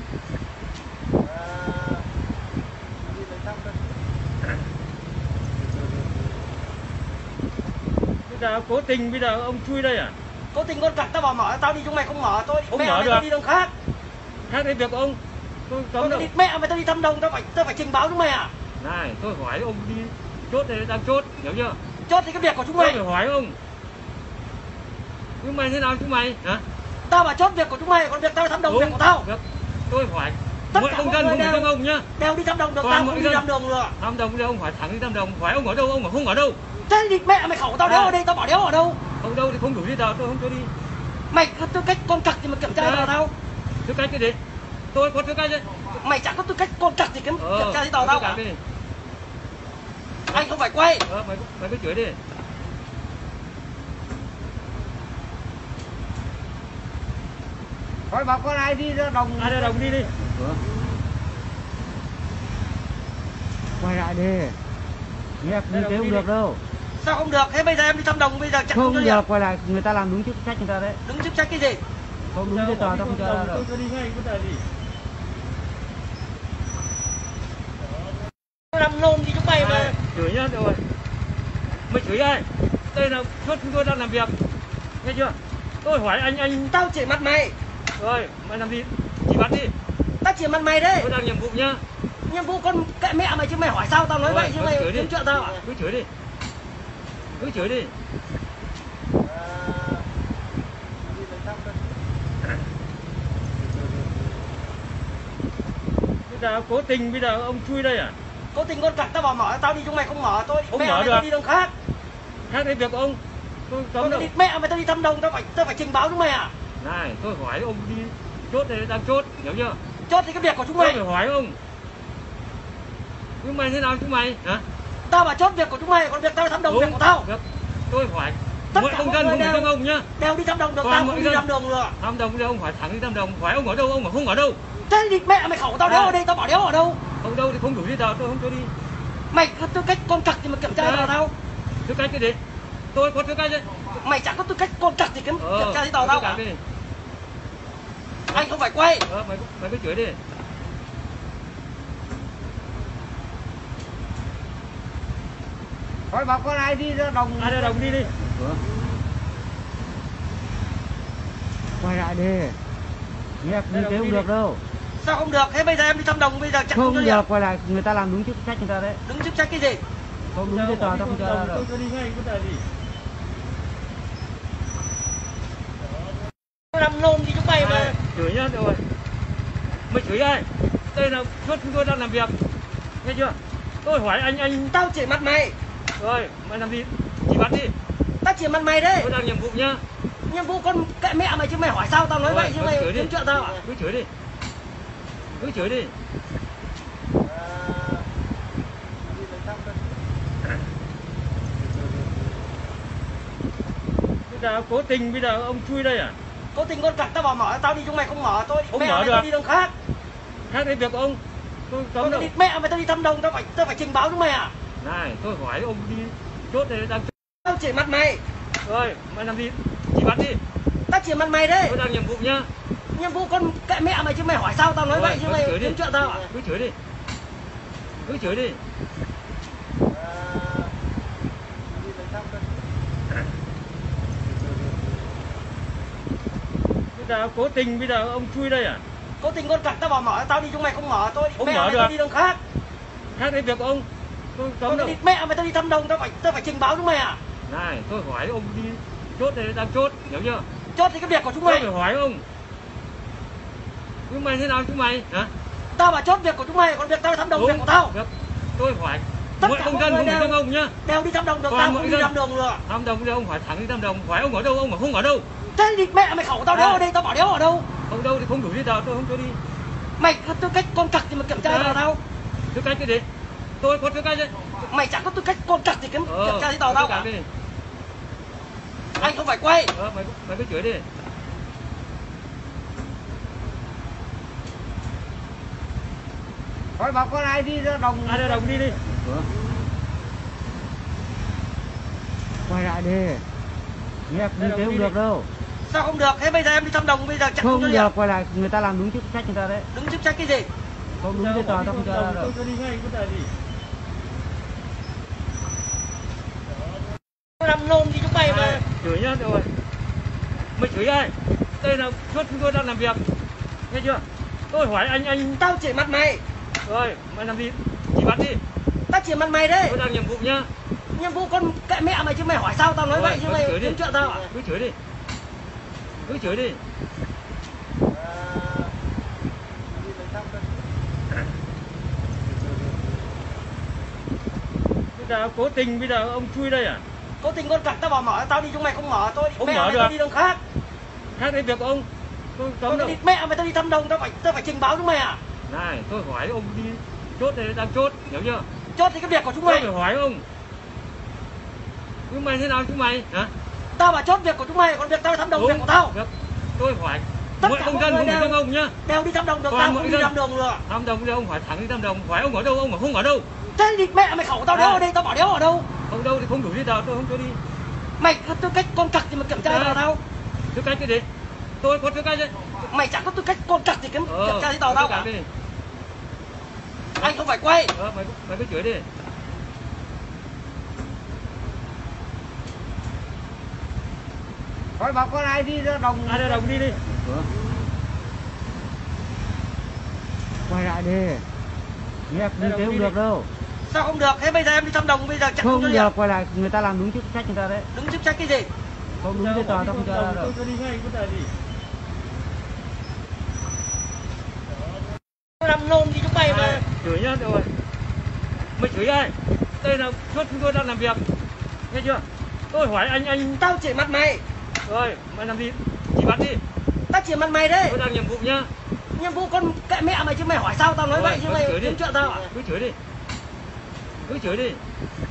Speaker 1: Bây giờ cố tình bây giờ ông chui đây à?
Speaker 2: Cố tình con cặc tao bảo mở tao đi chúng mày không mở tôi
Speaker 1: Không
Speaker 2: mẹ
Speaker 1: mở
Speaker 2: mày
Speaker 1: được.
Speaker 2: tao đi đường khác.
Speaker 1: Khác đấy việc của ông. Tôi cấm
Speaker 2: Còn
Speaker 1: đâu.
Speaker 2: đi, mẹ mày tao đi thăm đồng tao phải tao phải trình báo chúng mày à?
Speaker 1: Này, tôi hỏi ông đi chốt này đang chốt, hiểu chưa?
Speaker 2: Chốt thì cái việc của chúng mày.
Speaker 1: Tôi phải hỏi ông. Nhưng mày thế nào chúng mày? Hả?
Speaker 2: Sao không được? Thế bây giờ em đi thăm đồng bây giờ chẳng cho điểm.
Speaker 1: Bây giờ cố tình bây giờ ông chui đây à? Cố tình bây giờ ông chui đây. Khác đấy việc của ông. Tôi cấm đâu. Này, tôi hỏi ông đi chốt này đang chốt, hiểu chưa? Tôi phải hỏi ông. Chúng mày thế nào chúng mày hả?
Speaker 2: Tao bảo chốt việc của chúng mày, còn việc tao thăm đồng
Speaker 1: Đúng.
Speaker 2: việc của tao.
Speaker 1: Được. Tôi hỏi
Speaker 2: Tất
Speaker 1: mọi
Speaker 2: cả
Speaker 1: công
Speaker 2: mọi
Speaker 1: dân
Speaker 2: người
Speaker 1: không phải
Speaker 2: đều-
Speaker 1: các ông nhá.
Speaker 2: Đều đi thăm đồng được,
Speaker 1: Toàn
Speaker 2: tao
Speaker 1: mọi
Speaker 2: không đi
Speaker 1: dân.
Speaker 2: thăm đồng nữa.
Speaker 1: Thăm đồng đây ông hỏi thẳng đi thăm đồng, hỏi ông ở đâu, ông ở không ở đâu.
Speaker 2: Thế thì mẹ mày khẩu tao đéo
Speaker 1: À.
Speaker 2: ở đây, tao bảo đéo ở đâu.
Speaker 1: Ông đâu thì không đủ giấy tờ tôi không cho đi.
Speaker 2: Mày có tư cách con cặc thì mà kiểm tra
Speaker 1: Đấy.
Speaker 2: vào tao.
Speaker 1: Tư cách cái gì? Tôi có tư cách đấy.
Speaker 2: Mày chẳng có tư cách con cặc thì kiểm,
Speaker 1: Ờ,
Speaker 2: kiểm tra giấy tờ tao cả.
Speaker 1: đi.
Speaker 2: Anh không phải quay.
Speaker 1: Ờ, mày mày cứ chửi đi.
Speaker 3: Thôi bảo con ai đi ra đồng.
Speaker 1: Ai ra đồng đi đi.
Speaker 3: Quay lại đi. Nhét đi thế không được đâu.
Speaker 2: Sao không được? Thế bây giờ em đi thăm đồng bây giờ chẳng
Speaker 3: Không
Speaker 2: cho
Speaker 3: được,
Speaker 2: điểm.
Speaker 3: quay lại người ta làm đúng chức trách người ta đấy.
Speaker 2: Đứng chức trách cái gì?
Speaker 3: Không đúng giấy tờ tao không cho ra đâu.
Speaker 1: Tôi cho đi ngay có tờ gì.
Speaker 2: Làm nôn thì chúng mày mà.
Speaker 1: À, chửi nhá rồi. Mày chửi ai? Đây là chốt chúng tôi đang làm việc. Nghe chưa? Tôi hỏi anh anh
Speaker 2: Tao chỉ mặt mày.
Speaker 1: rồi, mày làm gì? Chỉ bắt đi.
Speaker 2: Tao chỉ mặt mày đấy.
Speaker 1: Tôi đang nhiệm vụ nhá.
Speaker 2: Nhiệm vụ con kệ mẹ mày chứ mày hỏi sao tao nói
Speaker 1: Rồi,
Speaker 2: vậy chứ
Speaker 1: cứ
Speaker 2: mày
Speaker 1: chửi đi.
Speaker 2: kiếm chuyện tao à?
Speaker 1: Cứ chửi đi. Cứ chửi đi. Bây giờ cố tình bây giờ ông chui đây à?
Speaker 2: Cố tình con cặc tao bảo mở tao đi chúng mày không mở tôi
Speaker 1: Không
Speaker 2: mẹ
Speaker 1: mở
Speaker 2: mày
Speaker 1: được.
Speaker 2: tao đi đường khác.
Speaker 1: Khác đấy việc của ông. Tôi
Speaker 2: Tôi
Speaker 1: cấm đâu.
Speaker 2: đi mẹ mày tao đi thăm đồng tao phải tao phải trình báo chúng mày à?
Speaker 1: Này, tôi hỏi ông đi chốt này đang chốt, hiểu chưa?
Speaker 2: Chốt thì cái việc của chúng
Speaker 1: Tôi
Speaker 2: mày.
Speaker 1: phải hỏi ông. Chúng mày thế nào chúng mày hả?
Speaker 2: Tao bảo chốt việc của chúng mày, còn việc tao thăm đồng
Speaker 1: Đúng.
Speaker 2: việc của tao.
Speaker 1: Được. Tôi hỏi
Speaker 2: Tất
Speaker 1: mọi
Speaker 2: cả
Speaker 1: công
Speaker 2: mọi
Speaker 1: dân
Speaker 2: người
Speaker 1: không phải
Speaker 2: đều-
Speaker 1: các ông nhá.
Speaker 2: Đều đi thăm đồng được,
Speaker 1: Toàn
Speaker 2: tao
Speaker 1: mọi
Speaker 2: không đi
Speaker 1: dân.
Speaker 2: thăm đồng nữa.
Speaker 1: Thăm đồng đây ông hỏi thẳng đi thăm đồng, hỏi ông ở đâu, ông ở không ở đâu.
Speaker 2: Thế thì mẹ mày khẩu tao đéo
Speaker 1: À.
Speaker 2: ở đây, tao bảo đéo ở đâu.
Speaker 1: Ông đâu thì không đủ giấy tờ tôi không cho đi.
Speaker 2: Mày có tư cách con cặc thì mà kiểm tra
Speaker 1: Đấy.
Speaker 2: vào tao.
Speaker 1: Tư cách cái gì? Tôi có tư cách đấy.
Speaker 2: Mày chẳng có tư cách con cặc thì kiểm,
Speaker 1: Ờ,
Speaker 2: kiểm tra giấy tờ tao cả.
Speaker 1: đi.
Speaker 2: Anh không phải quay.
Speaker 1: Ờ, mày mày cứ chửi đi.
Speaker 3: Thôi bảo con ai đi ra đồng.
Speaker 1: Ai ra đồng đi đi.
Speaker 3: Quay lại đi. Nhét đi thế không được đâu.
Speaker 2: Sao không được? Thế bây giờ em đi thăm đồng bây giờ chẳng
Speaker 3: Không
Speaker 2: cho điểm.
Speaker 3: được, quay lại người ta làm đúng chức trách người ta đấy.
Speaker 2: Đứng chức trách cái gì?
Speaker 3: Không đúng giấy tờ tao không cho ra đâu.
Speaker 1: Tôi cho đi ngay có tờ gì.
Speaker 2: Làm nôn thì chúng mày mà.
Speaker 1: À, chửi nhá rồi. Mày chửi ai? Đây là chốt chúng tôi đang làm việc. Nghe chưa? Tôi hỏi anh anh
Speaker 2: Tao chỉ mặt mày.
Speaker 1: rồi, mày làm gì? Chỉ bắt đi.
Speaker 2: Tao chỉ mặt mày đấy.
Speaker 1: Tôi đang nhiệm vụ nhá.
Speaker 2: Nhiệm vụ con kệ mẹ mày chứ mày hỏi sao tao nói
Speaker 1: Rồi,
Speaker 2: vậy chứ
Speaker 1: cứ
Speaker 2: mày
Speaker 1: chửi đi.
Speaker 2: kiếm chuyện tao à?
Speaker 1: Cứ chửi đi. Cứ chửi đi. Bây giờ cố tình bây giờ ông chui đây à?
Speaker 2: Cố tình con cặc tao bảo mở tao đi chúng mày không mở tôi
Speaker 1: Không
Speaker 2: mẹ
Speaker 1: mở
Speaker 2: mày
Speaker 1: được.
Speaker 2: tao đi đường khác.
Speaker 1: Khác đấy việc của ông. Tôi cấm
Speaker 2: Tôi
Speaker 1: đâu.
Speaker 2: đi mẹ mày tao đi thăm đồng tao phải tao phải trình báo chúng mày à?
Speaker 1: Này, tôi hỏi ông đi chốt này đang chốt.
Speaker 2: Tao chỉ mặt mày.
Speaker 1: Rồi, mày làm gì? Chỉ bắt đi.
Speaker 2: Tao chỉ mặt mày đấy.
Speaker 1: Tôi đang nhiệm vụ nhá.
Speaker 2: Nhiệm vụ con kệ mẹ mày chứ mày hỏi sao tao nói
Speaker 1: Rồi,
Speaker 2: vậy chứ
Speaker 1: cứ
Speaker 2: mày
Speaker 1: chửi đi.
Speaker 2: kiếm chuyện tao à?
Speaker 1: Cứ chửi đi. Cứ chửi đi. Bây giờ cố tình bây giờ ông chui đây à?
Speaker 2: Cố tình con cặc tao bảo mở tao đi chúng mày không mở tôi
Speaker 1: Không
Speaker 2: mẹ
Speaker 1: mở
Speaker 2: mày
Speaker 1: được.
Speaker 2: tao đi đường khác.
Speaker 1: Khác đấy việc của ông. Tôi cấm
Speaker 2: Tôi
Speaker 1: đâu.
Speaker 2: đi mẹ mày tao đi thăm đồng tao phải tao phải trình báo chúng mày à?
Speaker 1: Này, tôi hỏi ông đi chốt này đang chốt, hiểu chưa?
Speaker 2: Chốt thì cái việc của chúng
Speaker 1: Tôi
Speaker 2: mày.
Speaker 1: phải hỏi ông. Chúng mày thế nào chúng mày hả?
Speaker 2: Tao bảo chốt việc của chúng mày, còn việc tao thăm đồng
Speaker 1: Đúng.
Speaker 2: việc của tao.
Speaker 1: Được. Tôi hỏi
Speaker 2: Tất
Speaker 1: mọi
Speaker 2: cả
Speaker 1: công
Speaker 2: mọi
Speaker 1: dân
Speaker 2: người
Speaker 1: không phải
Speaker 2: đều-
Speaker 1: các ông nhá.
Speaker 2: Đều đi thăm đồng được,
Speaker 1: Toàn
Speaker 2: tao
Speaker 1: mọi
Speaker 2: không đi
Speaker 1: dân.
Speaker 2: thăm đồng nữa.
Speaker 1: Thăm đồng đây ông hỏi thẳng đi thăm đồng, hỏi ông ở đâu, ông ở không ở đâu.
Speaker 2: Thế thì mẹ mày khẩu tao đéo
Speaker 1: À.
Speaker 2: ở đây, tao bảo đéo ở đâu.
Speaker 1: Ông đâu thì không đủ giấy tờ tôi không cho đi.
Speaker 2: Mày có tư cách con cặc thì mà kiểm tra
Speaker 1: Đấy.
Speaker 2: vào tao.
Speaker 1: Tư cách cái gì? Tôi có tư cách đấy.
Speaker 2: Mày chẳng có tư cách con cặc thì kiểm,
Speaker 1: Ờ,
Speaker 2: kiểm tra giấy tờ
Speaker 1: tư
Speaker 2: tao
Speaker 1: cách
Speaker 2: cả.
Speaker 1: đi.
Speaker 2: Anh không phải quay.
Speaker 1: Ờ, mày mày cứ chửi đi.
Speaker 3: Thôi bảo con ai đi ra đồng.
Speaker 1: Ai ra đồng đi đi.
Speaker 3: Quay lại đi. Nhét đi
Speaker 1: Ra đồng
Speaker 3: thế
Speaker 1: đi
Speaker 3: không
Speaker 1: đi.
Speaker 3: được đâu.
Speaker 2: Sao không được? Thế bây giờ em đi thăm đồng bây giờ chẳng
Speaker 3: Không
Speaker 2: cho
Speaker 3: được,
Speaker 2: điểm.
Speaker 3: quay lại người ta làm đúng chức trách người ta đấy.
Speaker 2: Đứng chức trách cái gì?
Speaker 3: Không đúng giấy tờ tao không cho ra đâu.
Speaker 1: Tôi cho đi ngay có tờ gì.
Speaker 2: Làm nôn thì chúng mày mà.
Speaker 1: À, chửi nhá rồi. Mày chửi ai? Đây là chốt chúng tôi đang làm việc. Nghe chưa? Tôi hỏi anh anh
Speaker 2: Tao chỉ mặt mày.
Speaker 1: rồi, mày làm gì? Chỉ bắt đi.
Speaker 2: Tao chỉ mặt mày đấy.
Speaker 1: Tôi đang nhiệm vụ nhá.
Speaker 2: Nhiệm vụ con kệ mẹ mày chứ mày hỏi sao tao nói
Speaker 1: Rồi,
Speaker 2: vậy chứ
Speaker 1: cứ
Speaker 2: mày
Speaker 1: chửi đi.
Speaker 2: kiếm chuyện tao à?
Speaker 1: Cứ chửi đi. cứ chửi đi. Bây giờ cố tình bây giờ ông chui đây à?
Speaker 2: Cố tình con cặc tao bảo mở, tao đi chúng mày không mở, tôi
Speaker 1: Không
Speaker 2: mẹ
Speaker 1: mở
Speaker 2: mày
Speaker 1: được.
Speaker 2: tao đi đường khác.
Speaker 1: Khác đấy việc ông. Tôi
Speaker 2: Tôi
Speaker 1: cấm đâu.
Speaker 2: đi mẹ mày tao đi thăm đồng, tao phải tao phải trình báo chúng mày à?
Speaker 1: Này, tôi hỏi ông đi chốt đây đang chốt, hiểu chưa?
Speaker 2: Chốt thì cái việc của chúng
Speaker 1: Tôi
Speaker 2: mày.
Speaker 1: phải hỏi ông. Nhưng mày thế nào chúng mày hả?
Speaker 2: Tao bảo chốt việc của chúng mày, còn việc tao thăm đồng việc của tao.
Speaker 1: Việc tôi hỏi
Speaker 2: Tất
Speaker 1: mọi
Speaker 2: cả
Speaker 1: công
Speaker 2: mọi
Speaker 1: dân
Speaker 2: người
Speaker 1: không phải
Speaker 2: đều-
Speaker 1: các ông nhá.
Speaker 2: Đều đi thăm đồng được,
Speaker 1: Toàn
Speaker 2: tao
Speaker 1: mọi
Speaker 2: không đi
Speaker 1: dân.
Speaker 2: thăm đồng nữa.
Speaker 1: Thăm đồng đi ông hỏi thẳng đi thăm đồng, hỏi ông ở đâu, ông bảo không ở đâu.
Speaker 2: Thế thì mẹ mày khẩu tao đéo
Speaker 1: À.
Speaker 2: ở đây, tao bảo đéo ở đâu.
Speaker 1: Ông đâu thì không đủ giấy tờ, tôi không cho đi.
Speaker 2: Mày có tư cách con cặc thì mà kiểm tra
Speaker 1: À.
Speaker 2: vào tao.
Speaker 1: Tư cách cái gì? Tôi có tư cách đấy.
Speaker 2: Mày chẳng có tư cách con cặc thì kiểm,
Speaker 1: Ờ,
Speaker 2: kiểm tra giấy tờ
Speaker 1: tư
Speaker 2: tao
Speaker 1: cách
Speaker 2: cả.
Speaker 1: đi.
Speaker 2: Anh không phải quay.
Speaker 1: Ờ, mày mày cứ chửi đi.
Speaker 3: Thôi bảo con ai đi ra đồng.
Speaker 1: Ai ra đồng đi đi.
Speaker 3: Quay lại đi. Nhét
Speaker 1: Đây
Speaker 3: như
Speaker 1: là
Speaker 3: thế
Speaker 1: đi
Speaker 3: không
Speaker 1: đi.
Speaker 3: được đâu.
Speaker 2: Sao không được? Thế bây giờ em đi thăm đồng, bây giờ chẳng
Speaker 3: Không
Speaker 2: cho
Speaker 3: được,
Speaker 2: điểm.
Speaker 3: quay lại người ta làm đúng chức trách người ta đấy.
Speaker 2: Đứng chức trách cái gì?
Speaker 3: Không đúng giấy tờ tao không cho ra đâu.
Speaker 1: Tôi cho đi ngay, có gì.
Speaker 2: Tao làm nôn thì chúng mày mà.
Speaker 1: À, chửi nhá, rồi. Mày chửi ai? Đây là chốt chúng tôi đang làm việc. Nghe chưa? Tôi hỏi anh anh
Speaker 2: Tao chỉ mặt mày.
Speaker 1: rồi, mày làm gì? Chỉ bắt đi.
Speaker 2: Tao chỉ mặt mày đấy.
Speaker 1: Tôi đang nhiệm vụ nhá.
Speaker 2: Nhiệm vụ con kệ mẹ mày chứ mày hỏi sao tao nói
Speaker 1: Rồi,
Speaker 2: vậy chứ
Speaker 1: cứ
Speaker 2: mày
Speaker 1: chửi đi.
Speaker 2: kiếm chuyện tao à?
Speaker 1: Cứ chửi đi. Cứ chửi đi.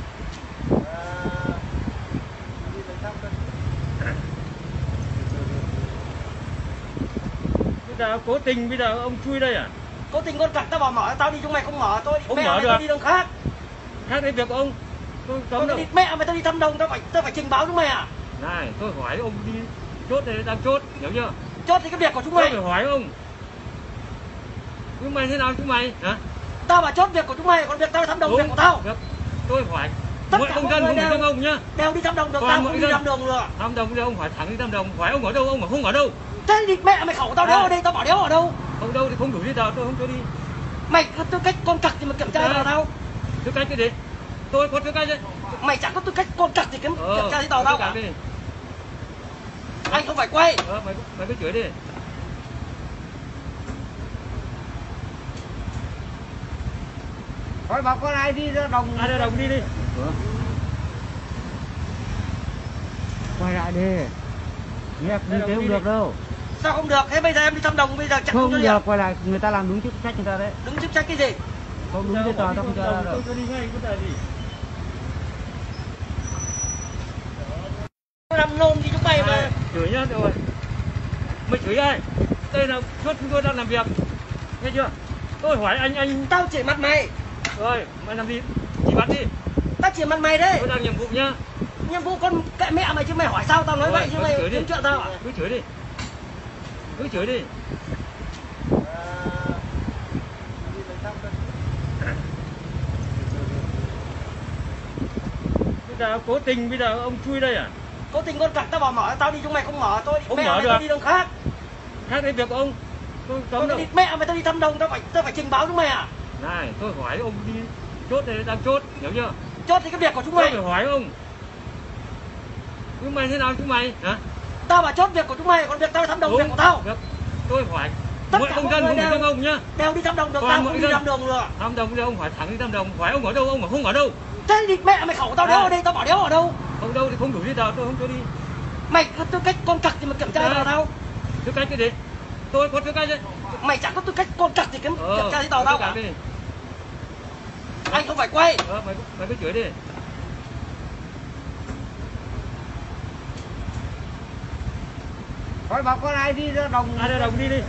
Speaker 1: Bây giờ cố tình bây giờ ông chui đây à?
Speaker 2: Cố tình con cặc tao bảo mở, tao đi chúng mày không mở, tôi
Speaker 1: Không
Speaker 2: mẹ
Speaker 1: mở
Speaker 2: mày
Speaker 1: được.
Speaker 2: tao đi đường khác.
Speaker 1: Khác đấy việc ông. Tôi cấm
Speaker 2: Tôi
Speaker 1: đâu.
Speaker 2: đi mẹ mày tao đi thăm đồng, tao phải tao phải trình báo chúng mày à?
Speaker 1: Này, tôi hỏi ông đi chốt đây đang chốt, hiểu chưa?
Speaker 2: Chốt thì cái việc của chúng
Speaker 1: Tôi
Speaker 2: mày.
Speaker 1: phải hỏi ông. Nhưng mày thế nào chúng mày hả?
Speaker 2: Tao bảo chốt việc của chúng mày, còn việc tao thăm đồng việc của tao.
Speaker 1: Việc tôi hỏi
Speaker 2: Tất
Speaker 1: mọi
Speaker 2: cả
Speaker 1: công
Speaker 2: mọi
Speaker 1: dân
Speaker 2: người
Speaker 1: không phải
Speaker 2: đều-
Speaker 1: các ông nhá.
Speaker 2: Đều đi thăm đồng được,
Speaker 1: Toàn
Speaker 2: tao
Speaker 1: mọi
Speaker 2: không đi
Speaker 1: dân.
Speaker 2: thăm đồng nữa.
Speaker 1: Thăm đồng đi ông hỏi thẳng đi thăm đồng, hỏi ông ở đâu, ông bảo không ở đâu.
Speaker 2: Thế thì mẹ mày khẩu tao đéo
Speaker 1: À.
Speaker 2: ở đây, tao bảo đéo ở đâu.
Speaker 1: Ông đâu thì không đủ giấy tờ, tôi không cho đi.
Speaker 2: Mày có tư cách con cặc thì mà kiểm tra
Speaker 1: À.
Speaker 2: vào tao.
Speaker 1: Tư cách cái gì? Tôi có tư cách đấy.
Speaker 2: Mày chẳng có tư cách con cặc thì kiểm,
Speaker 1: Ờ,
Speaker 2: kiểm tra giấy tờ
Speaker 1: tư
Speaker 2: tao
Speaker 1: cách
Speaker 2: cả.
Speaker 1: đi.
Speaker 2: Anh không phải quay.
Speaker 1: Ờ, mày mày cứ chửi đi.
Speaker 3: Thôi bảo con ai đi ra đồng.
Speaker 1: Ai ra đồng đi đi.
Speaker 3: Quay lại đi. Nhét
Speaker 1: Đây
Speaker 3: như
Speaker 1: là
Speaker 3: thế
Speaker 1: đi
Speaker 3: không
Speaker 1: đi.
Speaker 3: được đâu.
Speaker 2: Sao không được? Thế bây giờ em đi thăm đồng, bây giờ chẳng
Speaker 3: Không
Speaker 2: cho
Speaker 3: được,
Speaker 2: điểm.
Speaker 3: quay lại người ta làm đúng chức trách người ta đấy.
Speaker 2: Đứng chức trách cái gì?
Speaker 3: Không đúng giấy tờ tao không cho ra đâu.
Speaker 1: Tôi cho đi ngay, có gì.
Speaker 2: Tao làm nôn thì chúng mày mà.
Speaker 1: À, chửi nhá, rồi. Mày chửi ai? Đây là chốt chúng tôi đang làm việc. Nghe chưa? Tôi hỏi anh anh
Speaker 2: Tao chỉ mặt mày.
Speaker 1: rồi, mày làm gì? Chỉ bắt đi.
Speaker 2: Tao chỉ mặt mày đấy.
Speaker 1: Tôi đang nhiệm vụ nhá.
Speaker 2: Nhiệm vụ con kệ mẹ mày chứ mày hỏi sao tao nói
Speaker 1: Rồi,
Speaker 2: vậy chứ
Speaker 1: cứ
Speaker 2: mày
Speaker 1: chửi đi.
Speaker 2: kiếm chuyện tao à?
Speaker 1: Cứ chửi đi. Cứ chửi đi. Bây giờ cố tình bây giờ ông chui đây à?
Speaker 2: Cố tình con cặc tao bảo mở, tao đi chúng mày không mở, tôi
Speaker 1: Không
Speaker 2: mẹ
Speaker 1: mở
Speaker 2: mày
Speaker 1: được.
Speaker 2: tao đi đường khác.
Speaker 1: Khác đấy việc ông. Tôi cấm
Speaker 2: Tôi
Speaker 1: đâu.
Speaker 2: đi mẹ mày tao đi thăm đồng, tao phải tao phải trình báo chúng mày à?
Speaker 1: Này, tôi hỏi ông đi chốt đây đang chốt, hiểu chưa?
Speaker 2: Chốt thì cái việc của chúng
Speaker 1: Tôi
Speaker 2: mày.
Speaker 1: phải hỏi ông. Nhưng mày thế nào chúng mày hả?
Speaker 2: Tao bảo chốt việc của chúng mày, còn việc tao thăm đồng việc của tao.
Speaker 1: Việc tôi hỏi
Speaker 2: Tất
Speaker 1: mọi
Speaker 2: cả
Speaker 1: công
Speaker 2: mọi
Speaker 1: dân
Speaker 2: người
Speaker 1: không phải
Speaker 2: đều-
Speaker 1: các ông nhá.
Speaker 2: Đều đi thăm đồng được,
Speaker 1: Toàn
Speaker 2: tao
Speaker 1: mọi
Speaker 2: không đi
Speaker 1: dân.
Speaker 2: thăm đồng nữa.
Speaker 1: Thăm đồng đi ông hỏi thẳng đi thăm đồng, hỏi ông ở đâu, ông bảo không ở đâu.
Speaker 2: Thế thì mẹ mày khẩu tao đéo
Speaker 1: À.
Speaker 2: ở đây, tao bảo đéo ở đâu.
Speaker 1: Ông đâu thì không đủ giấy tờ, tôi không cho đi.
Speaker 2: Mày có tư cách con cặc thì mà kiểm tra
Speaker 1: À.
Speaker 2: vào tao.
Speaker 1: Tư cách cái gì? Tôi có tư cách đấy.
Speaker 2: Mày chẳng có tư cách con cặc thì kiểm,
Speaker 1: Ờ,
Speaker 2: kiểm tra giấy tờ
Speaker 1: tư
Speaker 2: tao
Speaker 1: cách
Speaker 2: cả.
Speaker 1: đi.
Speaker 2: Anh không phải quay.
Speaker 1: Ờ, mày mày cứ chửi đi.
Speaker 3: Thôi bảo con ai đi ra đồng.
Speaker 1: Ai ra đồng đi đi.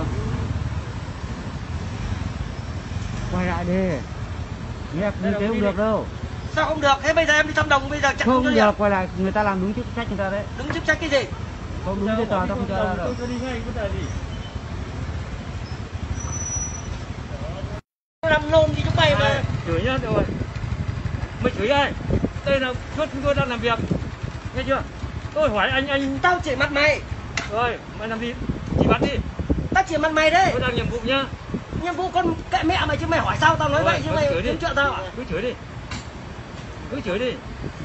Speaker 3: Quay lại đi. Nhét
Speaker 1: Đây
Speaker 3: như
Speaker 1: là
Speaker 3: thế
Speaker 1: đi
Speaker 3: không
Speaker 1: đi.
Speaker 3: được đâu.
Speaker 2: Sao không được? Thế bây giờ em đi thăm đồng, bây giờ chẳng
Speaker 3: Không
Speaker 2: cho điểm.
Speaker 3: được, quay lại người ta làm đúng chức trách người ta đấy.
Speaker 2: Đứng chức trách cái gì?
Speaker 3: Không đúng giấy tờ tao không cho ra đâu.
Speaker 1: Tôi cho đi ngay, có gì.
Speaker 2: Tao làm nôn thì chúng mày mà.
Speaker 1: À, chửi nhá, rồi. Mày chửi ai? Đây là chốt chúng tôi đang làm việc. Nghe chưa? Tôi hỏi anh anh
Speaker 2: Tao chỉ mặt mày.
Speaker 1: rồi, mày làm gì? Chỉ bắt đi.
Speaker 2: Tao chỉ mặt mày đấy.
Speaker 1: Tôi đang nhiệm vụ nhá.
Speaker 2: Nhiệm vụ con kệ mẹ mày chứ mày hỏi sao tao nói
Speaker 1: Rồi,
Speaker 2: vậy chứ
Speaker 1: cứ
Speaker 2: mày
Speaker 1: chửi đi.
Speaker 2: kiếm chuyện tao à?
Speaker 1: Cứ chửi đi. Cứ chửi đi.